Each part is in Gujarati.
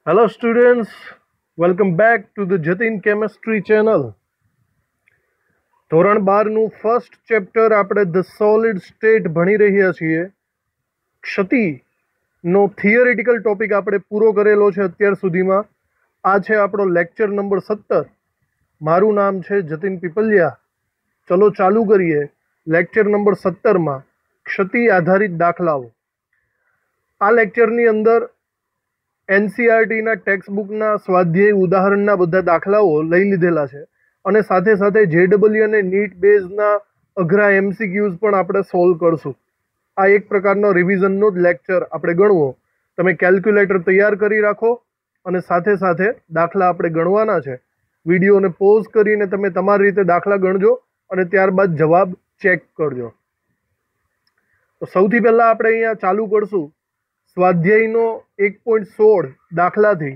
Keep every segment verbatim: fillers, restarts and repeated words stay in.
Hello students, welcome back to the Jatin Chemistry channel. ધોરણ બાર નું ફર્સ્ટ ચેપ્ટર આપણે ધ સોલિડ સ્ટેટ ભણી રહ્યા છીએ. ક્ષતિનો થિયરિટિકલ ટોપિક આપણે પૂરો કરેલો છે અત્યાર સુધીમાં. આ છે આપણો લેક્ચર નંબર સત્તર. મારું નામ છે જતિન પીપલિયા. ચલો ચાલુ કરીએ લેક્ચર નંબર સત્તરમાં ક્ષતિ આધારિત દાખલાઓ. આ લેક્ચરની અંદર એનસીઆરટીના ટેક્સ્ટબુકના સ્વાધ્યાય ઉદાહરણના બધા દાખલાઓ લઈ લીધેલા છે અને સાથે સાથે જેડબલ્યુ અને નીટ બેઝના અઘરા એમસીક્યુઝ પણ આપણે સોલ્વ કરશું. આ એક પ્રકારનો રિવિઝનનો જ લેક્ચર આપણે ગણવો. તમે કેલ્ક્યુલેટર તૈયાર કરી રાખો અને સાથે સાથે દાખલા આપણે ગણવાના છે. વિડીયોને પોઝ કરીને તમે તમારી રીતે દાખલા ગણજો અને ત્યારબાદ જવાબ ચેક કરજો. તો સૌથી પહેલાં આપણે અહીંયા ચાલુ કરશું સ્વાધ્યાયનો એક પોઈન્ટ સોળ દાખલાથી.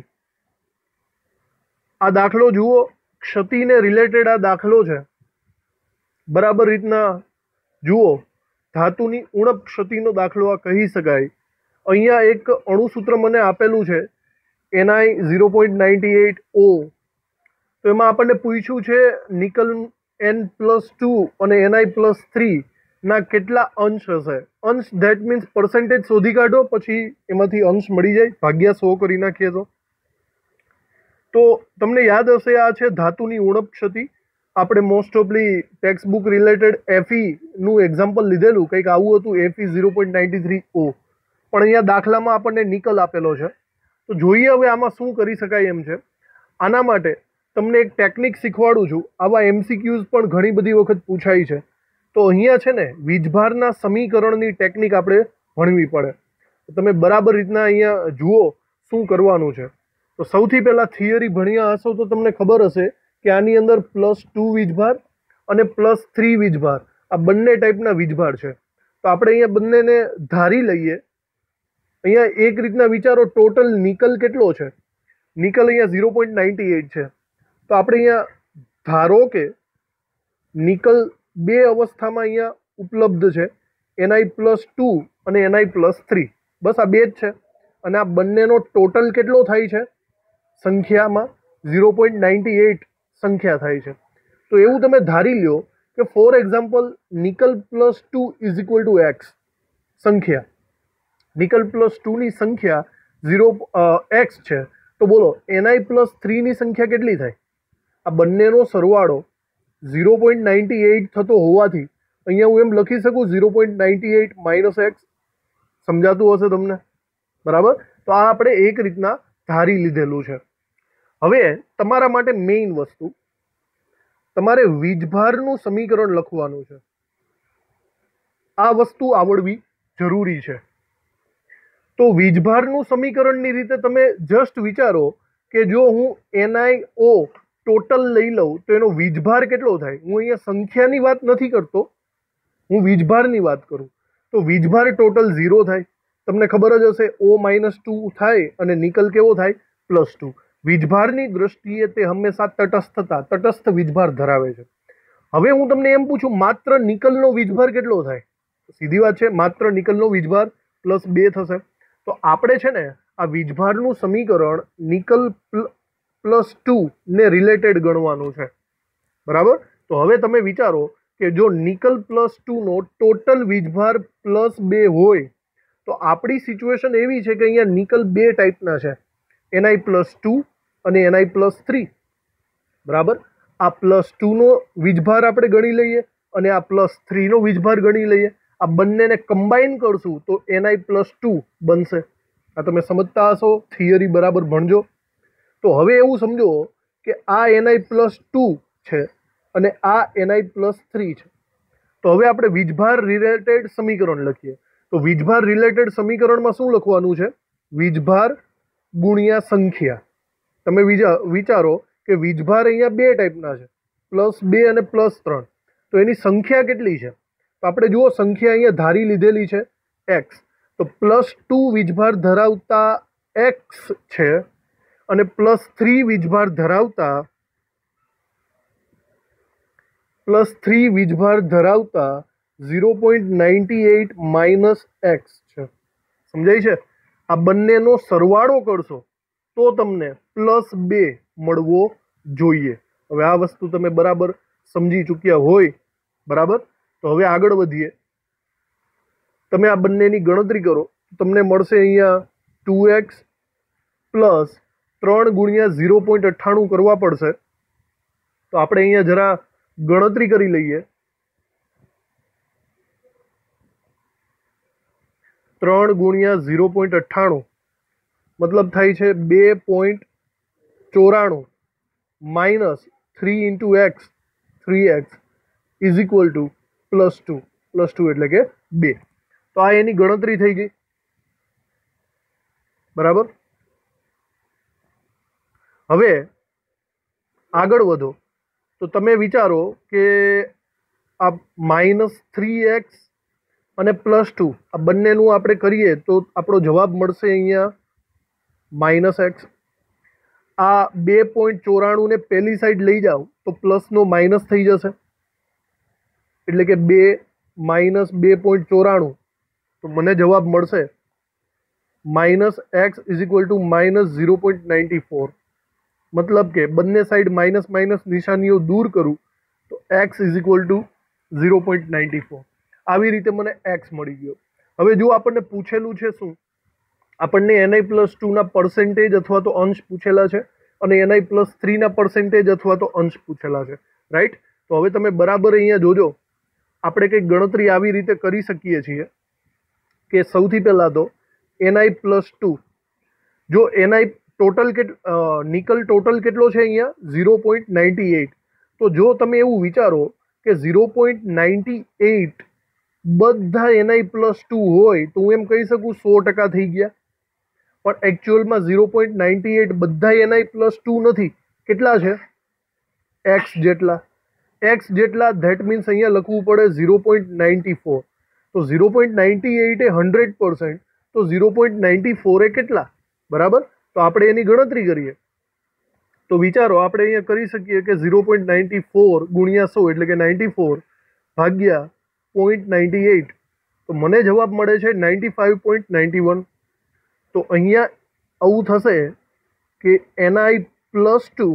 આ દાખલો જુઓ, ક્ષતિને રિલેટેડ આ દાખલો છે. બરાબર રીતના જુઓ, ધાતુની ઉણપ ક્ષતિનો દાખલો આ કહી શકાય. અહીંયા એક અણુસૂત્ર મને આપેલું છે NI zero point ninety eight O. તો એમાં આપણને પૂછ્યું છે નિકલ એન પ્લસ ટુ અને એનઆઈ પ્લસ થ્રી ના કેટલા અંશ હશે. અંશ ધેટ મીન્સ પર્સન્ટેજ શોધી કાઢો, પછી એમાંથી અંશ મળી જાય. ભાગ્યા સો કરી નાખીએ તો તો તમને યાદ હશે આ છે ધાતુની ઉણપ ક્ષતિ. આપણે મોસ્ટ ઓફલી ટેક્સ્ટ બુક રિલેટેડ એફઈ નું એક્ઝામ્પલ લીધેલું, કંઈક આવું હતું, FE zero point ninety three O. પણ અહીંયા દાખલામાં આપણને નિકલ આપેલો છે. તો જોઈએ હવે આમાં શું કરી શકાય એમ છે. આના માટે તમને એક ટેકનિક શીખવાડું છું. આવા એમસીક્યુઝ પણ ઘણી બધી વખત પૂછાય છે. તો અહીંયા છે ને વીજભારના સમીકરણની ટેકનિક આપણે ભણવી પડે. તમે બરાબર રીતના અહીંયા જુઓ શું કરવાનું છે. તો સૌથી પહેલાં થિયરી ભણ્યા હશો તો તમને ખબર હશે કે આની અંદર પ્લસ ટુ વીજભાર અને પ્લસ થ્રી વીજભાર આ બંને ટાઈપના વીજભાર છે. તો આપણે અહીંયા બંનેને ધારી લઈએ. અહીંયા એક રીતના વિચારો, ટોટલ નિકલ કેટલો છે. નિકલ અહીંયા ઝીરો પોઈન્ટ નાઇન્ટી એઇટ છે. તો આપણે અહીંયા ધારો કે નિકલ બે અવસ્થામાં અહીંયા ઉપલબ્ધ છે, એનઆઈ પ્લસ ટુ અને એનઆઈ પ્લસ થ્રી. બસ આ બે જ છે. અને આ બંનેનો ટોટલ કેટલો થાય છે સંખ્યામાં? ઝીરો પોઈન્ટ નાઇન્ટી એઇટ સંખ્યા થાય છે. તો એવું તમે ધારી લ્યો કે for example nickel plus two is equal to X સંખ્યા. નિકલ પ્લસ ટુની સંખ્યા ઝીરો એક્સ છે. તો બોલો એનઆઈ પ્લસ થ્રીની સંખ્યા કેટલી થાય? આ બંનેનો સરવાળો ઝીરો પોઈન્ટ નાઇન્ટી એઇટ થતો હોવાથી અહીંયા હું એમ લખી શકું zero point ninety eight minus X. સમજાતું હશે તમને? બરાબર. તો આ આપણે એક રીતના ધારી લીધેલું છે. હવે તમારા માટે મેઇન વસ્તુ, તમારે વીજભારનું સમીકરણ લખવાનું છે. આ વસ્તુ આવડવી જરૂરી છે. તો વીજભારનું સમીકરણની રીતે તમે જસ્ટ વિચારો કે જો હું એનઆઈ ઓ ટોટલ લઈ લઉં તો એનો વીજભાર કેટલો થાય. હું અહીંયા સંખ્યાની વાત નથી કરતો, હું વીજભારની વાત કરું. તો વીજભાર ટોટલ ઝીરો થાય. તમને ખબર જ હશે ઓ માઇનસ ટુ થાય અને નિકલ કેવો થાય? Plus two. વીજભારની દ્રષ્ટિએ તે હંમેશા તટસ્થતા તટસ્થ વીજભાર ધરાવે છે. હવે હું તમને એમ પૂછું માત્ર નિકલનો વીજભાર કેટલો થાય? સીધી વાત છે, માત્ર નિકલનો વીજભાર પ્લસ બે થશે. તો આપણે છે ને આ વીજભારનું સમીકરણ નિકલ પ્લસ ટુ ને રિલેટેડ ગણવાનું છે. બરાબર. તો હવે તમે વિચારો કે જો નિકલ પ્લસ ટુનો ટોટલ વીજભાર પ્લસ બે હોય તો આપણી સિચ્યુએશન એવી છે કે અહીંયા નિકલ બે ટાઈપના છે, એનઆઈ પ્લસ ટુ અને એનઆઈ પ્લસ થ્રી. બરાબર. આ પ્લસ ટુનો વીજભાર આપણે ગણી લઈએ અને આ પ્લસ થ્રીનો વીજભાર ગણી લઈએ. આ બંનેને કમ્બાઈન કરશું તો એનઆઈ પ્લસ ટુ બનશે. આ તમે સમજતા હશો, થિયરી બરાબર ભણજો. તો હવે એવું સમજો કે આ એનઆઈ પ્લસ ટુ છે અને આ એનઆઈ પ્લસ થ્રી છે. તો હવે આપણે વીજભાર રિલેટેડ સમીકરણ લખીએ. તો વીજભાર રિલેટેડ સમીકરણમાં શું લખવાનું છે? વીજભાર ગુણ્યા સંખ્યા. તમે વિચારો કે વીજભાર અહીંયા બે ટાઈપના છે, પ્લસ બે અને પ્લસ ત્રણ. તો એની સંખ્યા કેટલી છે? તો આપણે જુઓ સંખ્યા અહીંયા ધારી લીધેલી છે એક્સ. તો પ્લસ ટુ વીજભાર ધરાવતા એક્સ છે અને પ્લસ થ્રી વીજભાર ધરાવતા પ્લસ થ્રી વીજભાર ધરાવતા zero point ninety eight minus X છે. સમજાય છે? આ બંનેનો સરવાળો કરશો तो तमने प्लस बे मळवो जोईए। हवे आ वस्तु तमे बराबर समझी चूक्या होय, बराबर। तो हवे आगळ वधीए। तमे आ बंनेनी गणतरी करो, तमने मळशे अहींया टू एक्स प्लस त्रण गुणिया जीरो पॉइंट अठाणु करवा पड़शे। तो आपणे अहींया जरा गणतरी करी लईए। त्रण गुणिया जीरो पॉइंट अठाणु मतलब थाय छे बे पॉइंट चौराणु minus three into X three X is equal to plus two plus two एटले के बे। तो आ एनी गणतरी थई गई, बराबर। हवे आगळ वधो तो तमे विचारो के आ माइनस थ्री एक्स અને પ્લસ ટુ આ બંનેનું આપણે કરીએ તો આપણો જવાબ મળશે અહીંયા માઇનસ એક્સ। આ બે પોઈન્ટ ચોરાણુંને પહેલી સાઈડ લઈ જાઓ તો પ્લસનો માઇનસ થઈ જશે, એટલે કે બે માઇનસ બે પોઈન્ટ ચોરાણું, તો મને જવાબ મળશે minus X is equal to minus zero point ninety four. મતલબ કે બંને સાઈડ માઇનસ માઇનસ નિશાનીઓ દૂર કરું તો X is equal to zero point ninety four. આવી રીતે મને એક્સ મળી ગયો। હવે જો આપણને પૂછેલું છે શું, આપણને એનઆઈ પ્લસ ટુના પર્સન્ટેજ અથવા તો અંશ પૂછેલા છે અને એનઆઈ પ્લસ થ્રીના પર્સન્ટેજ અથવા તો અંશ પૂછેલા છે, રાઈટ। તો હવે તમે બરાબર અહીંયા જોજો, આપણે કંઈક ગણતરી આવી રીતે કરી શકીએ છીએ કે સૌથી પહેલાં તો એનઆઈ પ્લસ ટુ, જો એનઆઈ ટોટલ કેટ નિકલ ટોટલ કેટલો છે અહીંયા ઝીરો પોઈન્ટ નાઇન્ટી એઇટ। તો જો તમે એવું વિચારો કે ઝીરો પોઈન્ટ નાઇન્ટી એઇટ બધા એનઆઈ પ્લસ ટુ હોય તો હું એમ કહી શકું સો ટકા થઈ ગયા, પણ એકચ્યુઅલમાં ઝીરો પોઈન્ટ નાઇન્ટી એઇટ બધા એનઆઈ પ્લસ ટુ નથી। કેટલા છે? એક્સ જેટલા। એક્સ જેટલા ધેટ મીન્સ અહીંયા લખવું પડે ઝીરો પોઈન્ટ નાઇન્ટી ફોર। તો ઝીરો પોઈન્ટ નાઇન્ટી એઇટ એ હંડ્રેડ પર્સન્ટ, તો ઝીરો પોઈન્ટ નાઇન્ટી ફોર એ કેટલા, બરાબર। તો આપણે એની ગણતરી કરીએ તો વિચારો આપણે અહીંયા કરી શકીએ કે ઝીરો પોઈન્ટ નાઇન્ટી ફોર ગુણ્યા સો એટલે કે નાઇન્ટી ફોર ભાગ્યા પોઈન્ટ નાઇન્ટી એઇટ, તો મને જવાબ મળે છે ninety five point ninety one. તો અહીંયા આવું થશે કે એનઆઈ પ્લસ ટુ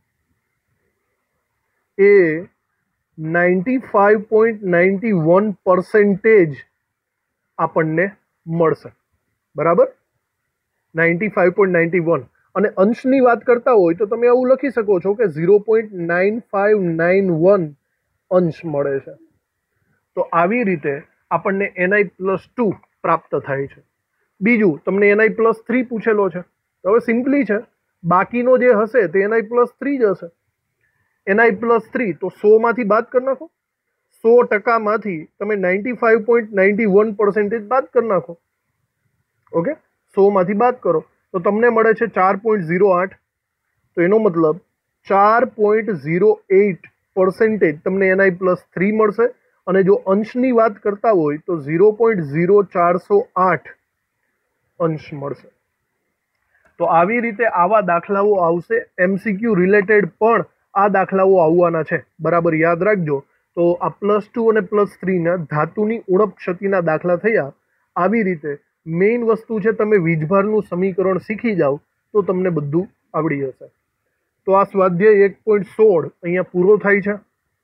એ ninety five point ninety one percentage આપણને મળશે, બરાબર। Ninety five point ninety one. અને અંશની વાત કરતા હોય તો તમે આવું લખી શકો છો કે zero point nine five nine one અંશ મળે છે। તો આવી રીતે આપણને એનઆઈ પ્લસ ટુ પ્રાપ્ત થાય છે। બીજું તમને એનઆઈ પ્લસ થ્રી પૂછેલો છે, તો હવે સિમ્પલી છે, બાકીનો જે હશે તે એનઆઈ પ્લસ થ્રી જ હશે। એનઆઈ પ્લસ થ્રી તો સોમાંથી બાદ કરી નાખો, સો ટકામાંથી તમે ninety five point ninety one percentage બાદ કરી નાખો, ઓકે। સોમાંથી બાદ કરો તો તમને મળે છે ચાર પોઈન્ટ ઝીરો આઠ। તો એનો મતલબ ચાર પોઈન્ટ ઝીરો એઇટ પર્સન્ટેજ તમને એનઆઈ પ્લસ થ્રી મળશે। અને જો અંશની વાત કરતા હોય તો ઝીરો પોઈન્ટ ઝીરો ચારસો આઠ અંશ મળશે। તો આવી રીતે આવા દાખલાઓ આવશે। એમસીક્યુ રિલેટેડ પણ આ દાખલાઓ આવવાના છે, બરાબર યાદ રાખજો। તો આ પ્લસ ટુ અને પ્લસ થ્રીના ધાતુની ઉણપ ક્ષતિના દાખલા થયા। આવી રીતે મેઇન વસ્તુ છે તમે વીજભારનું સમીકરણ શીખી જાઓ તો તમને બધું આવડી જશે। તો આ સ્વાધ્યાય એક પોઈન્ટ સોળ અહીંયા પૂરો થાય છે।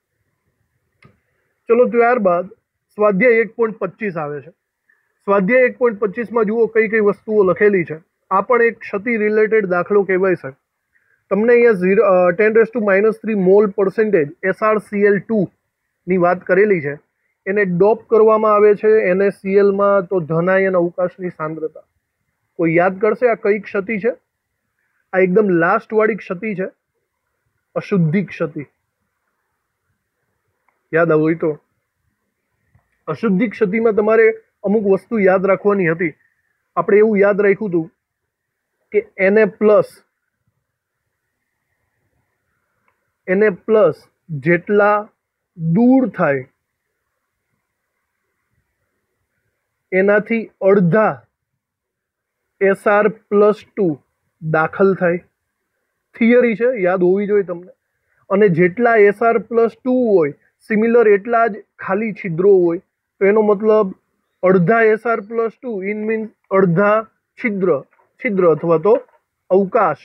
ચલો ત્યારબાદ સ્વાધ્યાય એક પોઈન્ટ પચીસ આવે છે। સ્વાધ્યાય એક પોઈન્ટ પચીસમાં જુઓ કઈ કઈ વસ્તુઓ લખેલી છે। આ પણ એક ક્ષતિ રિલેટેડ દાખલો કહેવાય છે। તમને અહીંયા zero ten raise to minus three mole percentage SRCL two ની વાત કરેલી છે। એને ડોપ કરવામાં આવે છે એનએસીએલમાં, તો ધનાયન અવકાશની સાંદ્રતા। કોઈ યાદ કરશે આ કઈ ક્ષતિ છે? આ એકદમ લાસ્ટ વાળી ક્ષતિ છે, અશુદ્ધિ ક્ષતિ। યાદ હોય તો અશુદ્ધિ ક્ષતિમાં તમારે અમુક વસ્તુ યાદ રાખવાની હતી। આપણે એવું યાદ રાખ્યું હતું કે એને પ્લસ એને પ્લસ જેટલા દૂર થાય એનાથી અડધા એસઆર પ્લસ ટુ દાખલ થાય। થિયરી છે, યાદ હોવી જોઈએ તમને। અને જેટલા એસઆર પ્લસ ટુ હોય સિમિલર એટલા જ ખાલી છિદ્રો હોય, તો એનો મતલબ અડધા SR plus two in means અડધા છિદ્ર છિદ્ર અથવા તો અવકાશ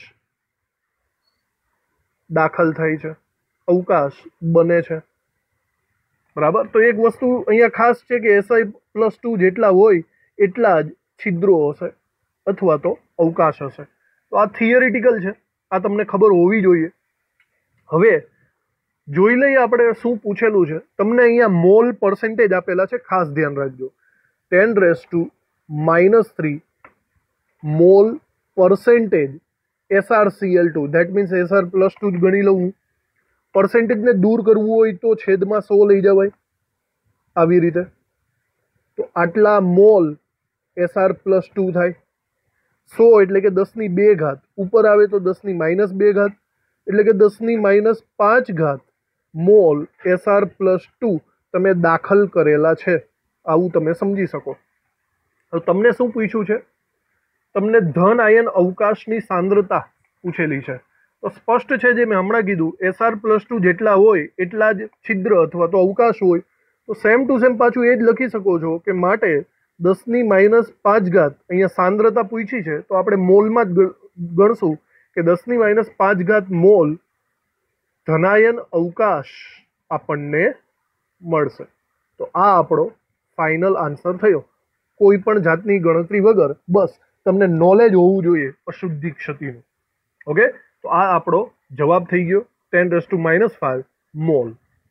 દાખલ થાય છે, અવકાશ બને છે, બરાબર. તો એક વસ્તુ અહીંયા ખાસ છે કે એસઆઈ પ્લસ ટુ જેટલા હોય એટલા જ છિદ્રો હશે અથવા તો અવકાશ હશે. તો આ થિયરિટિકલ છે, આ તમને ખબર હોવી જોઈએ. હવે જોઈ લઈએ આપણે શું પૂછેલું છે. તમને અહીંયા મોલ પર્સન્ટેજ આપેલા છે, ખાસ ધ્યાન રાખજો. Ten raise to minus three mole percentage SRCL two, that means SR plus two જ ગણી લઉં. પર્સન્ટેજને દૂર કરવું હોય તો છેદમાં સો લઈ જવાય આવી રીતે. તો આટલા મોલ એસઆર પ્લસ ટુ થાય. સો એટલે કે દસની બે ઘાત, ઉપર આવે તો દસની માઇનસ બે ઘાત, એટલે કે દસની માઇનસ પાંચ ઘાત મોલ એસઆર પ્લસ ટુ તમે દાખલ કરેલા છે. આવું તમે સમજી શકો. તો તમને શું પૂછ્યું છે? તમને ધન આયન અવકાશની સાંદ્રતા પૂછેલી છે. તો સ્પષ્ટ છે, જે મેં હમણાં કીધું, એસઆર પ્લસ ટુ જેટલા હોય એટલા જ છિદ્ર અથવા તો અવકાશ હોય. તો સેમ ટુ સેમ પાછું એ જ લખી શકો છો કે માટે દસની માઇનસ પાંચ ઘાત અહીંયા સાંદ્રતા પૂછી છે તો આપણે મોલમાં જ ગણશું કે દસની માઇનસ પાંચ ઘાત મોલ ધનાયન અવકાશ આપણને મળશે. તો આ આપણો ફાઇનલ આન્સર થયો, કોઈ પણ જાતની ગણતરી વગર. બસ તમને નોલેજ હોવું જોઈએ અશુદ્ધિ ક્ષતિનું. ઓકે, તો આ આપણો જવાબ થઈ ગયો, ten raise to minus five mole.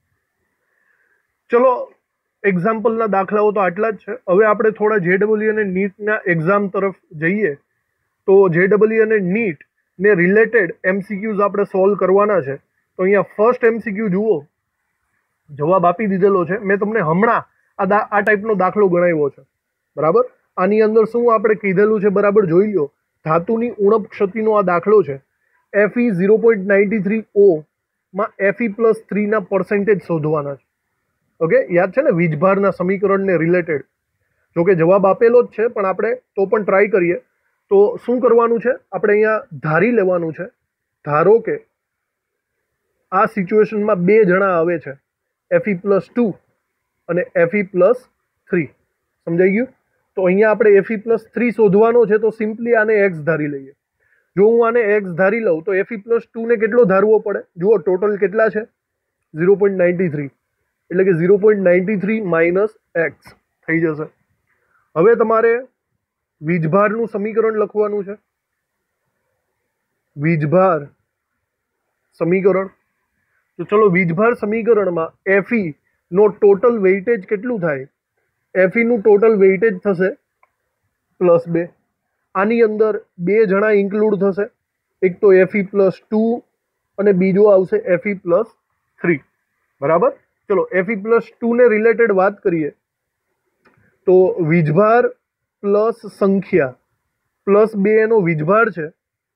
ચલો, એક્ઝામ્પલના દાખલાઓ તો આટલા જ છે. હવે આપણે થોડા જેડબલ્યુ અને નીટના એક્ઝામ તરફ જઈએ. તો જેડબલ્યુ અને નીટ ને રિલેટેડ એમસીક્યુઝ આપણે સોલ્વ કરવાના છે. તો અહીંયા ફર્સ્ટ એમસીક્યુ જુઓ, જવાબ આપી દીધેલો છે. મેં તમને હમણાં આ દા આ ટાઈપનો દાખલો ગણાવ્યો છે, બરાબર. આની અંદર શું આપણે કીધેલું છે બરાબર જોઈ લો. ધાતુની ઉણપ ક્ષતિનો આ દાખલો છે. FE zero point ninety three O માં એફઈ પ્લસ થ્રીના પર્સન્ટેજ શોધવાના છે. ઓકે, યાદ છે ને વીજભારના સમીકરણને રિલેટેડ. જોકે જવાબ આપેલો જ છે પણ આપણે તો પણ ટ્રાય કરીએ. તો શું કરવાનું છે? આપણે અહીંયા ધારી લેવાનું છે. ધારો કે આ સિચ્યુએશનમાં બે જણા આવે છે, એફઈ પ્લસ ટુ અને એફઈ પ્લસ થ્રી. સમજાઈ ગયું? તો અહીંયા આપણે એફઈ પ્લસ થ્રી શોધવાનો છે. તો સિમ્પલી આને એક્સ ધારી લઈએ. જો હું આને એક્સ ધારી લઉં તો એફઈ પ્લસ ટુને કેટલો ધારવો પડે? જુઓ, ટોટલ કેટલા છે? ઝીરો પોઈન્ટ નાઇન્ટી થ્રી, એટલે કે zero point ninety three minus X થઈ જશે. હવે તમારે વીજભારનું સમીકરણ લખવાનું છે. વીજભાર સમીકરણ. તો ચલો, વીજભાર સમીકરણમાં એફઈ નો ટોટલ વેઇટેજ કેટલું થાય? એફઈ નું ટોટલ વેઇટેજ થશે પ્લસ બે. આની અંદર બે જણા ઇન્ક્લુડ થશે, એક તો એફઈ પ્લસ ટુ અને બીજો આવશે એફઈ પ્લસ થ્રી, બરાબર. ચલો, એફઈ પ્લસ ટુ ને રિલેટેડ વાત કરીએ તો વીજભાર પ્લસ સંખ્યા પ્લસ બે એનો વીજભાર છે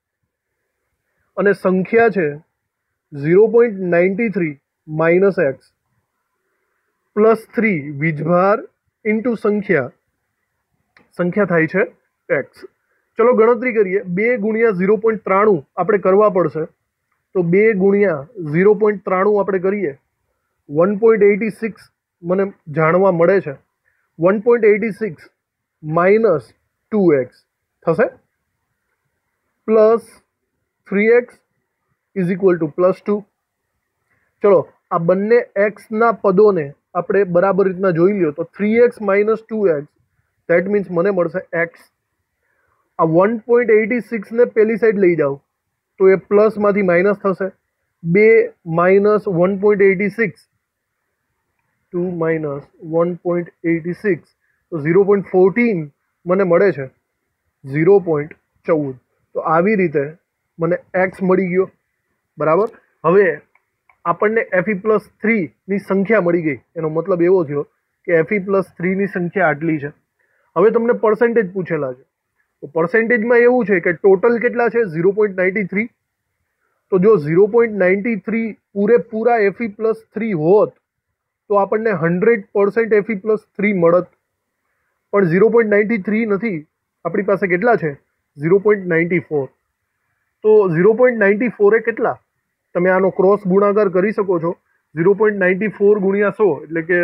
અને સંખ્યા છે zero point ninety three minus X plus three વીજભાર ઇન્ટુ સંખ્યા, સંખ્યા થાય છે એક્સ. ચલો ગણતરી કરીએ. બે ગુણ્યા ઝીરો પોઈન્ટ ત્રાણું આપણે કરવા પડશે. તો બે ગુણ્યા ઝીરો પોઈન્ટ ત્રાણું આપણે કરીએ, વન પોઈન્ટ એટી સિક્સ મને જાણવા મળે છે. One point eighty six minus two X થશે, plus three X is equal to plus two. ચલો, આ બંને એક્સના પદોને આપણે બરાબર રીતના જોઈ લ્યો. તો three X minus two X that means મને મળશે એક્સ. આ વન પોઈન્ટ એટી સિક્સને પેલી સાઈડ લઈ જાઓ તો એ પ્લસમાંથી માઇનસ થશે. બે minus one point eighty six, two minus one point eighty six, તો ઝીરો પોઈન્ટ ફોર્ટીન મને મળે છે, ઝીરો પોઈન્ટ ચૌદ. તો આવી રીતે મને એક્સ મળી ગયો, બરાબર. હવે આપણને એફઈ પ્લસ થ્રીની સંખ્યા મળી ગઈ. એનો મતલબ એવો થયો કે એફઈ પ્લસ થ્રીની સંખ્યા આટલી છે. હવે તમને પર્સન્ટેજ પૂછેલા છે. તો પર્સન્ટેજમાં એવું છે કે ટોટલ કેટલા છે? Zero point ninety three. તો જો ઝીરો પોઈન્ટ નાઇન્ટી થ્રી પૂરેપૂરા એફઈ પ્લસ થ્રી હોત તો આપણને hundred percent FE plus three મળત. પણ ઝીરો પોઈન્ટ નાઇન્ટી થ્રી નથી, આપણી પાસે કેટલા છે? Zero point ninety four. તો ઝીરો પોઈન્ટ નાઇન્ટી ફોર એ કેટલા? તમે આનો ક્રોસ ગુણાકાર કરી શકો છો. ઝીરો પોઈન્ટ નાઇન્ટી ફોર ગુણ્યા સો એટલે કે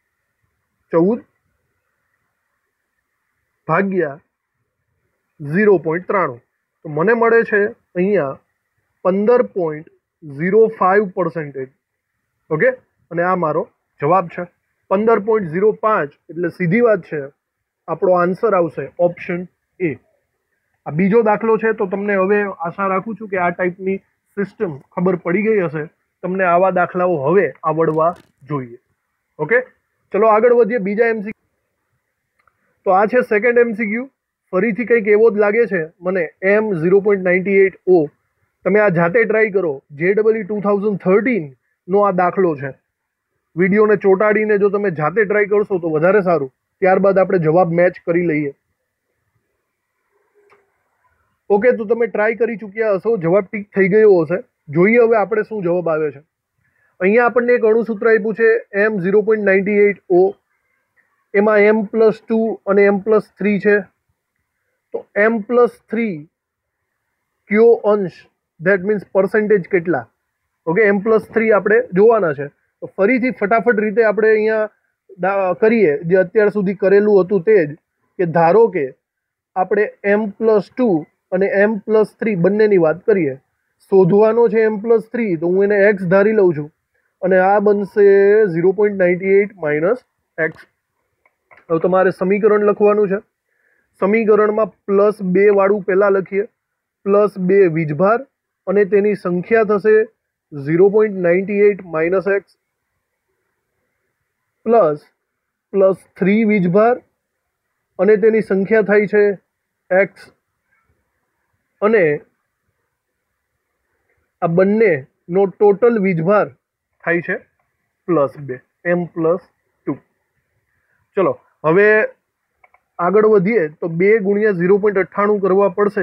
ચૌદ ભાગ્યા ઝીરો પોઈન્ટ ત્રાણું. તો મને મળે છે અહીંયા પંદર point zero five percentage. Okay, અને આ મારો જવાબ છે. પંદર પોઈન્ટ ઝીરો પાંચ એટલે સીધી વાત છે, આપણો આન્સર આવશે ઓપ્શન એ. આ બીજો દાખલો છે, તો તમને હવે આશા રાખું છું કે આ ટાઈપની સિસ્ટમ ખબર પડી ગઈ હશે. તમને આવા દાખલાઓ હવે આવડવા જોઈએ. ઓકે, ચલો આગળ વધીએ બીજા એમસીક્યુ. તો આ છે સેકન્ડ એમસીક્યુ. ફરીથી કંઈક એવો જ લાગે છે મને, M zero point ninety eight O. તમે આ જાતે ટ્રાય કરો. જે ડબલ ટુ થાઉઝન્ડ થર્ટીન નો આ દાખલો છે. વિડીયોને ચોંટાડીને જો તમે જાતે ટ્રાય કરશો તો વધારે સારું. ત્યારબાદ આપણે જવાબ મેચ કરી લઈએ. ઓકે, તો તમે ટ્રાય કરી ચૂક્યા હશો, જવાબ ટીક થઈ ગયો હશે. જોઈએ હવે આપણે શું જવાબ આવે છે. અહીંયા આપણને એક અણુસૂત્ર આપ્યું છે M zero point ninety eight O. એમાં એમ પ્લસ ટુ અને એમ પ્લસ થ્રી છે. તો એમ પ્લસ થ્રી કયો અંશ, ધેટ મીન્સ પર્સન્ટેજ કેટલા. ઓકે, એમ પ્લસ થ્રી આપણે જોવાના છે. તો ફરીથી ફટાફટ રીતે આપણે અહીંયા કરીએ જે અત્યાર સુધી કરેલું હતું તે જ, કે ધારો કે આપણે એમ પ્લસ ટુ અને એમ પ્લસ થ્રી બંનેની વાત કરીએ. શોધવાનો છે એમ પ્લસ થ્રી, તો હું એને એક્સ ધારી લઉં છું અને આ બનશે zero point ninety eight minus X. હવે તમારે સમીકરણ લખવાનું છે. સમીકરણમાં પ્લસ બે વાળું પહેલાં લખીએ. પ્લસ બે વીજભાર અને તેની સંખ્યા થશે zero point ninety eight minus X, plus plus three વીજભાર અને તેની સંખ્યા થાય છે એક્સ, અને આ બંનેનો ટોટલ વીજભાર થાય છે પ્લસ બે, એમ પ્લસ ટુ. ચલો હવે આગળ વધીએ તો બે ગુણ્યા ઝીરો પોઈન્ટ અઠ્ઠાણું કરવા પડશે.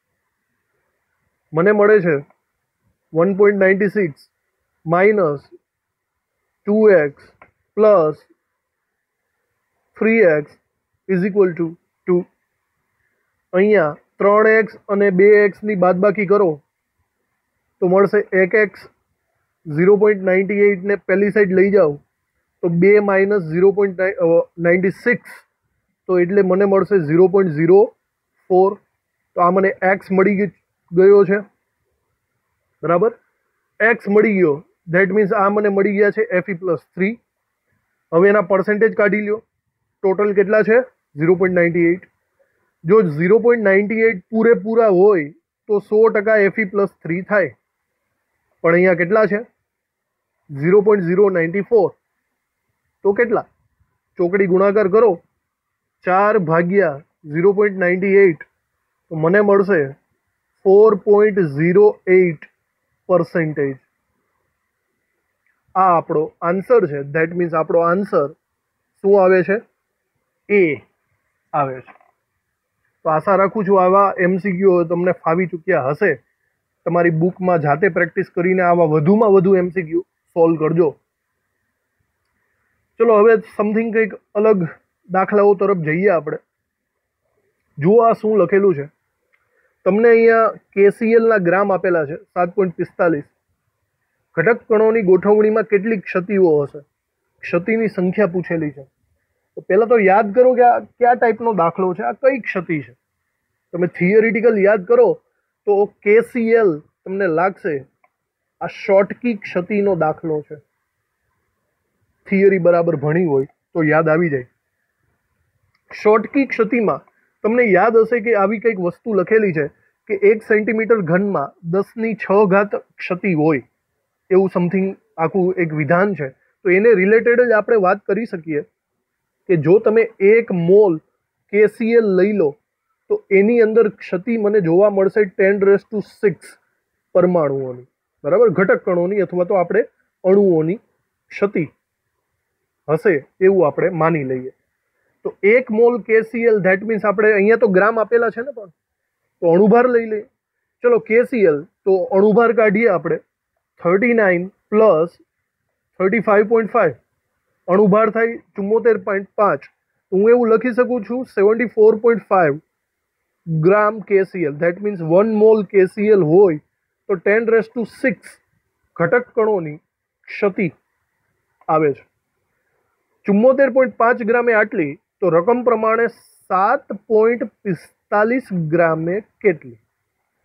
મને મળે છે one point ninety six minus two X plus three X is equal to two. અહીંયા ત્રણ એક્સ અને બે એક્સની બાદબાકી કરો તો મળશે એક એક્સ. ઝીરો પોઈન્ટ નાઇન્ટી એટને પહેલી સાઈડ લઈ જાઓ તો બે minus zero point ninety six, તો એટલે મને મળશે ઝીરો પોઈન્ટ ઝીરો ફોર. તો આ મને એક્સ મળી ગયો છે, બરાબર. એક્સ મળી ગયો, ધેટ મીન્સ આ મને મળી ગયા છે એફઈ પ્લસ થ્રી. હવે એના પર્સન્ટેજ કાઢી લ્યો. ટોટલ કેટલા છે? Zero point ninety eight. જો ઝીરો પોઈન્ટ નાઇન્ટી એટ પૂરેપૂરા હોય તો સો ટકા એફઈ પ્લસ થ્રી થાય. પણ અહીંયા કેટલા છે? Zero point zero ninety four. તો કેટલા? ચોકડી ગુણાકાર કરો, ચાર ભાગ્યા ઝીરો પોઈન્ટ નાઇન્ટી એટ, તો મને મળશે four point zero eight percentage. આ આપણો આન્સર છે. ધેટ મીન્સ આપણો આન્સર શું આવે છે? એ આવે છે. તો આશા રાખું છું આવા એમસીક્યુ તમને ફાવી ચૂક્યા હશે. તમારી બુકમાં જાતે પ્રેક્ટિસ કરીને આવા વધુમાં વધુ એમસીક્યુ સોલ્વ કરજો. ચલો હવે સમથિંગ કંઈક અલગ દાખલાઓ તરફ જઈએ આપણે. જુઓ આ શું લખેલું છે. તમને અહીંયા કેસીએલના ગ્રામ આપેલા છે સાત પોઈન્ટ પિસ્તાલીસ. ઘટક કણોની ગોઠવણીમાં કેટલી ક્ષતિઓ હશે? ક્ષતિની સંખ્યા પૂછેલી છે. તો પહેલાં તો યાદ કરો કે આ કયા ટાઈપનો દાખલો છે, આ કઈ ક્ષતિ છે. તમે થિયરિટિકલ યાદ કરો તો કેસીએલ તમને લાગશે આ શોર્ટકી ક્ષતિનો દાખલો છે. થિયરી બરાબર ભણી હોય તો યાદ આવી જાય. શોર્ટકી ક્ષતિમાં તમને યાદ હશે કે આવી કંઈક વસ્તુ લખેલી છે કે એક સેન્ટીમીટર ઘનમાં દસની છ ઘાત ક્ષતિ હોય, એવું સમથિંગ આખું એક વિધાન છે. તો એને રિલેટેડ જ આપણે વાત કરી શકીએ કે જો તમે એક મોલ કેસીએલ લઈ લો તો એની અંદર ક્ષતિ મને જોવા મળશે ટેન રેસ ટુ સિક્સ પરમાણુઓની, બરાબર. ઘટક કણોની અથવા તો આપણે અણુઓની ક્ષતિ હશે એવું આપણે માની લઈએ. તો એક મોલ કેસીએલ ધેટ મીન્સ આપણે અહીંયા તો ગ્રામ આપેલા છે ને, પણ તો અણુભાર લઈ લઈએ. ચલો કેસીએલ, તો અણુભાર કાઢીએ આપણે. Thirty nine plus thirty five point five અણુભાર થાય ચુમ્મોતેર પોઈન્ટ પાંચ. હું એવું લખી શકું છું seventy four point five gram KCL. That means one mole KCL હોય તો ટેન રેસ ટુ સિક્સ ઘટક કણોની ક્ષતિ આવે છે. ચુમ્મોતેર પોઈન્ટ પાંચ ગ્રામે આટલી, તો રકમ પ્રમાણે સાત પોઈન્ટ પિસ્તાલીસ ગ્રામે કેટલી?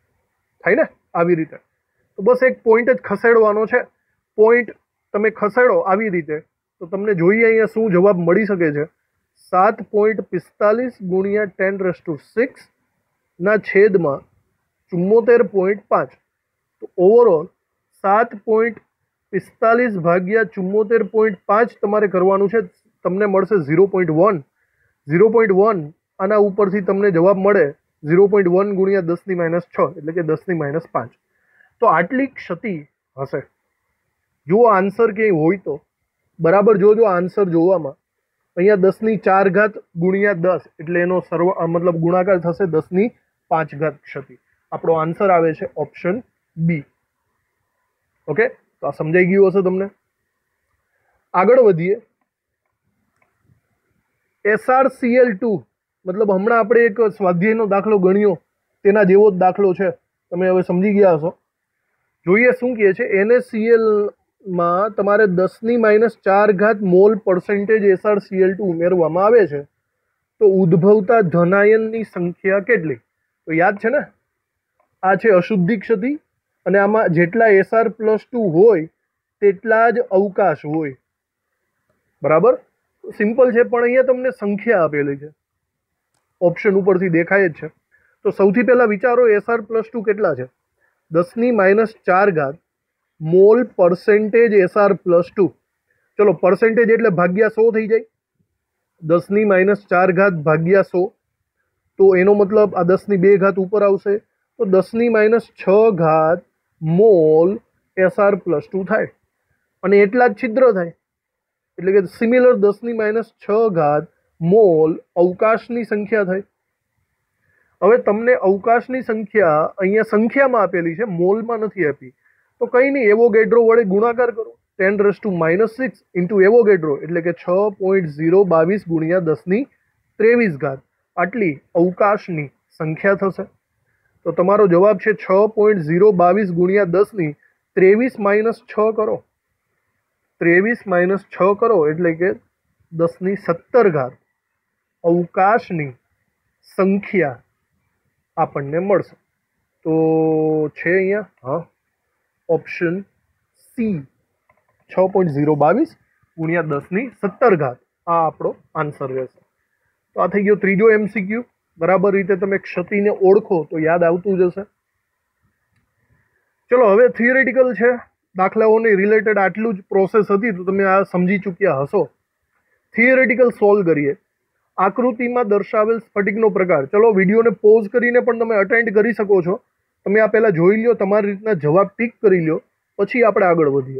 થાય ને આવી રીતે। તો બસ એક પોઈન્ટ જ ખસેડવાનો છે, પોઈન્ટ તમે ખસેડો આવી રીતે તો તમને જોઈએ અહીંયા શું જવાબ મળી શકે છે। સાત પોઈન્ટ પિસ્તાલીસ ગુણ્યા ટેન રેસ ટુ સિક્સ ના છેદમાં ચુમ્મોતેર પોઈન્ટ પાંચ। તો ઓવરઓલ સાત પોઈન્ટ પિસ્તાલીસ ભાગ્યા ચુમ્મોતેર પોઈન્ટ પાંચ તમારે કરવાનું છે, તમને મળશે zero point one. Zero point one આના ઉપરથી તમને જવાબ મળે ઝીરો પોઈન્ટ વન ગુણ્યા દસની માઇનસ છ એટલે કે દસની માઇનસ પાંચ। તો આટલી ક્ષતિ હશે। જો આન્સર ક્યાંય હોય તો બરાબર જોજો આન્સર જોવામાં। અહીંયા દસની ચાર ઘાત ગુણ્યા દસ એટલે એનો સર્વ મતલબ ગુણાકાર થશે દસની પાંચ ઘાત ક્ષતિ। આપણો આન્સર આવે છે ઓપ્શન બી। ઓકે, તો આ સમજાઈ ગયું હશે તમને। આગળ વધીએ। એસઆરસીએલ ટુ મતલબ હમણાં આપણે એક સ્વાધ્યાયનો દાખલો ગણ્યો તેના જેવો જ દાખલો છે, તમે હવે સમજી ગયા હશો। જોઈએ શું કહે છે। એનએસીએલ માં તમારે દસની માઇનસ ચાર ઘાત મોલ પર્સન્ટેજ એસઆરસીએલ ટુ ઉમેરવામાં આવે છે તો ઉદ્ભવતા ધનાયનની સંખ્યા કેટલી? તો યાદ છે ને, આ છે અશુદ્ધિ ક્ષતિ અને આમાં જેટલા એસઆર પ્લસ ટુ હોય તેટલા જ અવકાશ હોય, બરાબર। સિમ્પલ છે, પણ અહીંયા તમને સંખ્યા આપેલી છે, ઓપ્શન ઉપરથી દેખાય જ છે। તો સૌથી પહેલા વિચારો એસઆર પ્લસ ટુ કેટલા છે? દસની માઇનસ ચાર ઘાત mole percentage SR plus two. ચલો પર્સન્ટેજ એટલે ભાગ્યા સો થઈ જાય, દસની માઇનસ ચાર ઘાત ભાગ્યા સો, તો એનો મતલબ આ દસની બે ઘાત ઉપર આવશે તો દસની માઇનસ છ ઘાત મોલ એસઆર પ્લસ ટુ થાય અને એટલા જ છિદ્ર થાય એટલે કે સિમિલર દસની માઇનસ છ ઘાત મોલ અવકાશની સંખ્યા થાય। હવે તમને અવકાશની સંખ્યા અહીંયા સંખ્યામાં આપેલી છે, મોલમાં નથી આપી, તો કંઈ નહીં, એવોગેડ્રો વડે ગુણાકાર કરો। Ten raise to minus six into Avogadro એટલે કે છ પોઈન્ટ ઝીરો બાવીસ ગુણ્યા દસની ત્રેવીસ ઘાત આટલી અવકાશની સંખ્યા થશે। તો તમારો જવાબ છે છ પોઈન્ટ ઝીરો બાવીસ ગુણ્યા દસની ત્રેવીસ માઇનસ છ કરો, ત્રેવીસ માઇનસ છ કરો એટલે કે દસની સત્તર ઘાત અવકાશની સંખ્યા આપણને મળશે। તો છે અહીંયા હા ઓપ્શન સી, છ પોઈન્ટ ઝીરો બાવીસ ગુણ્યા દસની સત્તર ઘાત આ આપણો આન્સર રહેશે। તો આ થઈ ગયો ત્રીજો એમસીક્યુ। બરાબર રીતે તમે ક્ષતિને ઓળખો તો યાદ આવતું જશે। ચલો હવે થિયરેટિકલ છે, દાખલાઓની રિલેટેડ આટલું જ પ્રોસેસ હતી તો તમે આ સમજી ચૂક્યા હશો। થિયરેટિકલ સોલ્વ કરીએ। આકૃતિમાં દર્શાવેલ સ્ફટિકનો પ્રકાર, ચલો વિડીયોને પોઝ કરીને પણ તમે અટેન્ડ કરી શકો છો, તમે આ પહેલાં જોઈ લો, તમારી રીતના જવાબ ટીક કરી લો, પછી આપણે આગળ વધીએ।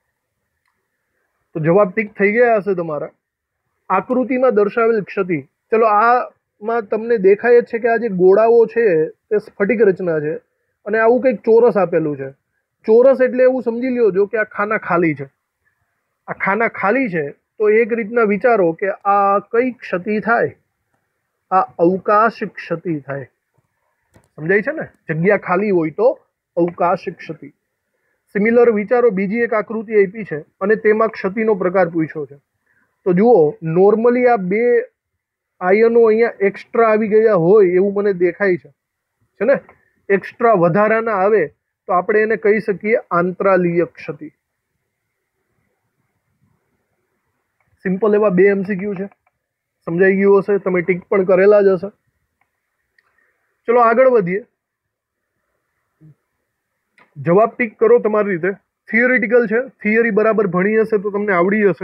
તો જવાબ ટીક થઈ ગયા હશે તમારા। આકૃતિમાં દર્શાવેલ ક્ષતિ, ચલો આમાં તમને દેખાય જ છે કે આ જે ગોળાઓ છે તે સ્ફટિક રચના છે અને આવું કંઈક ચોરસ આપેલું છે। ચોરસ એટલે એવું સમજી લ્યો જો કે આ ખાના ખાલી છે, આ ખાના ખાલી છે તો એક રીતના વિચારો કે આ કઈ ક્ષતિ થાય? આ અવકાશ ક્ષતિ થાય। સમજાય છે ને, જગ્યા ખાલી હોય તો અવકાશ ક્ષતિ। સિમિલર વિચારો, બીજી એક આકૃતિ આપી છે અને તેમાં ક્ષતિનો પ્રકાર પૂછ્યો છે। તો જુઓ, નોર્મલી આ બે આયનો અહીંયા એક્સ્ટ્રા આવી ગયા હોય એવું મને દેખાય છે, છે ને, એક્સ્ટ્રા વધારાના આવે તો આપણે એને કહી શકીએ આંતરાલીય ક્ષતિ। સિમ્પલ એવા બે એમસીક્યુ છે, સમજાઈ ગયું હશે, તમે ટીક પણ કરેલા જ હશે। ચલો આગળ વધીએ। જવાબ ટીક કરો તમારી રીતે। થિયરિટિકલ છે, થિયરી બરાબર ભણી હશે તો તમને આવડી હશે।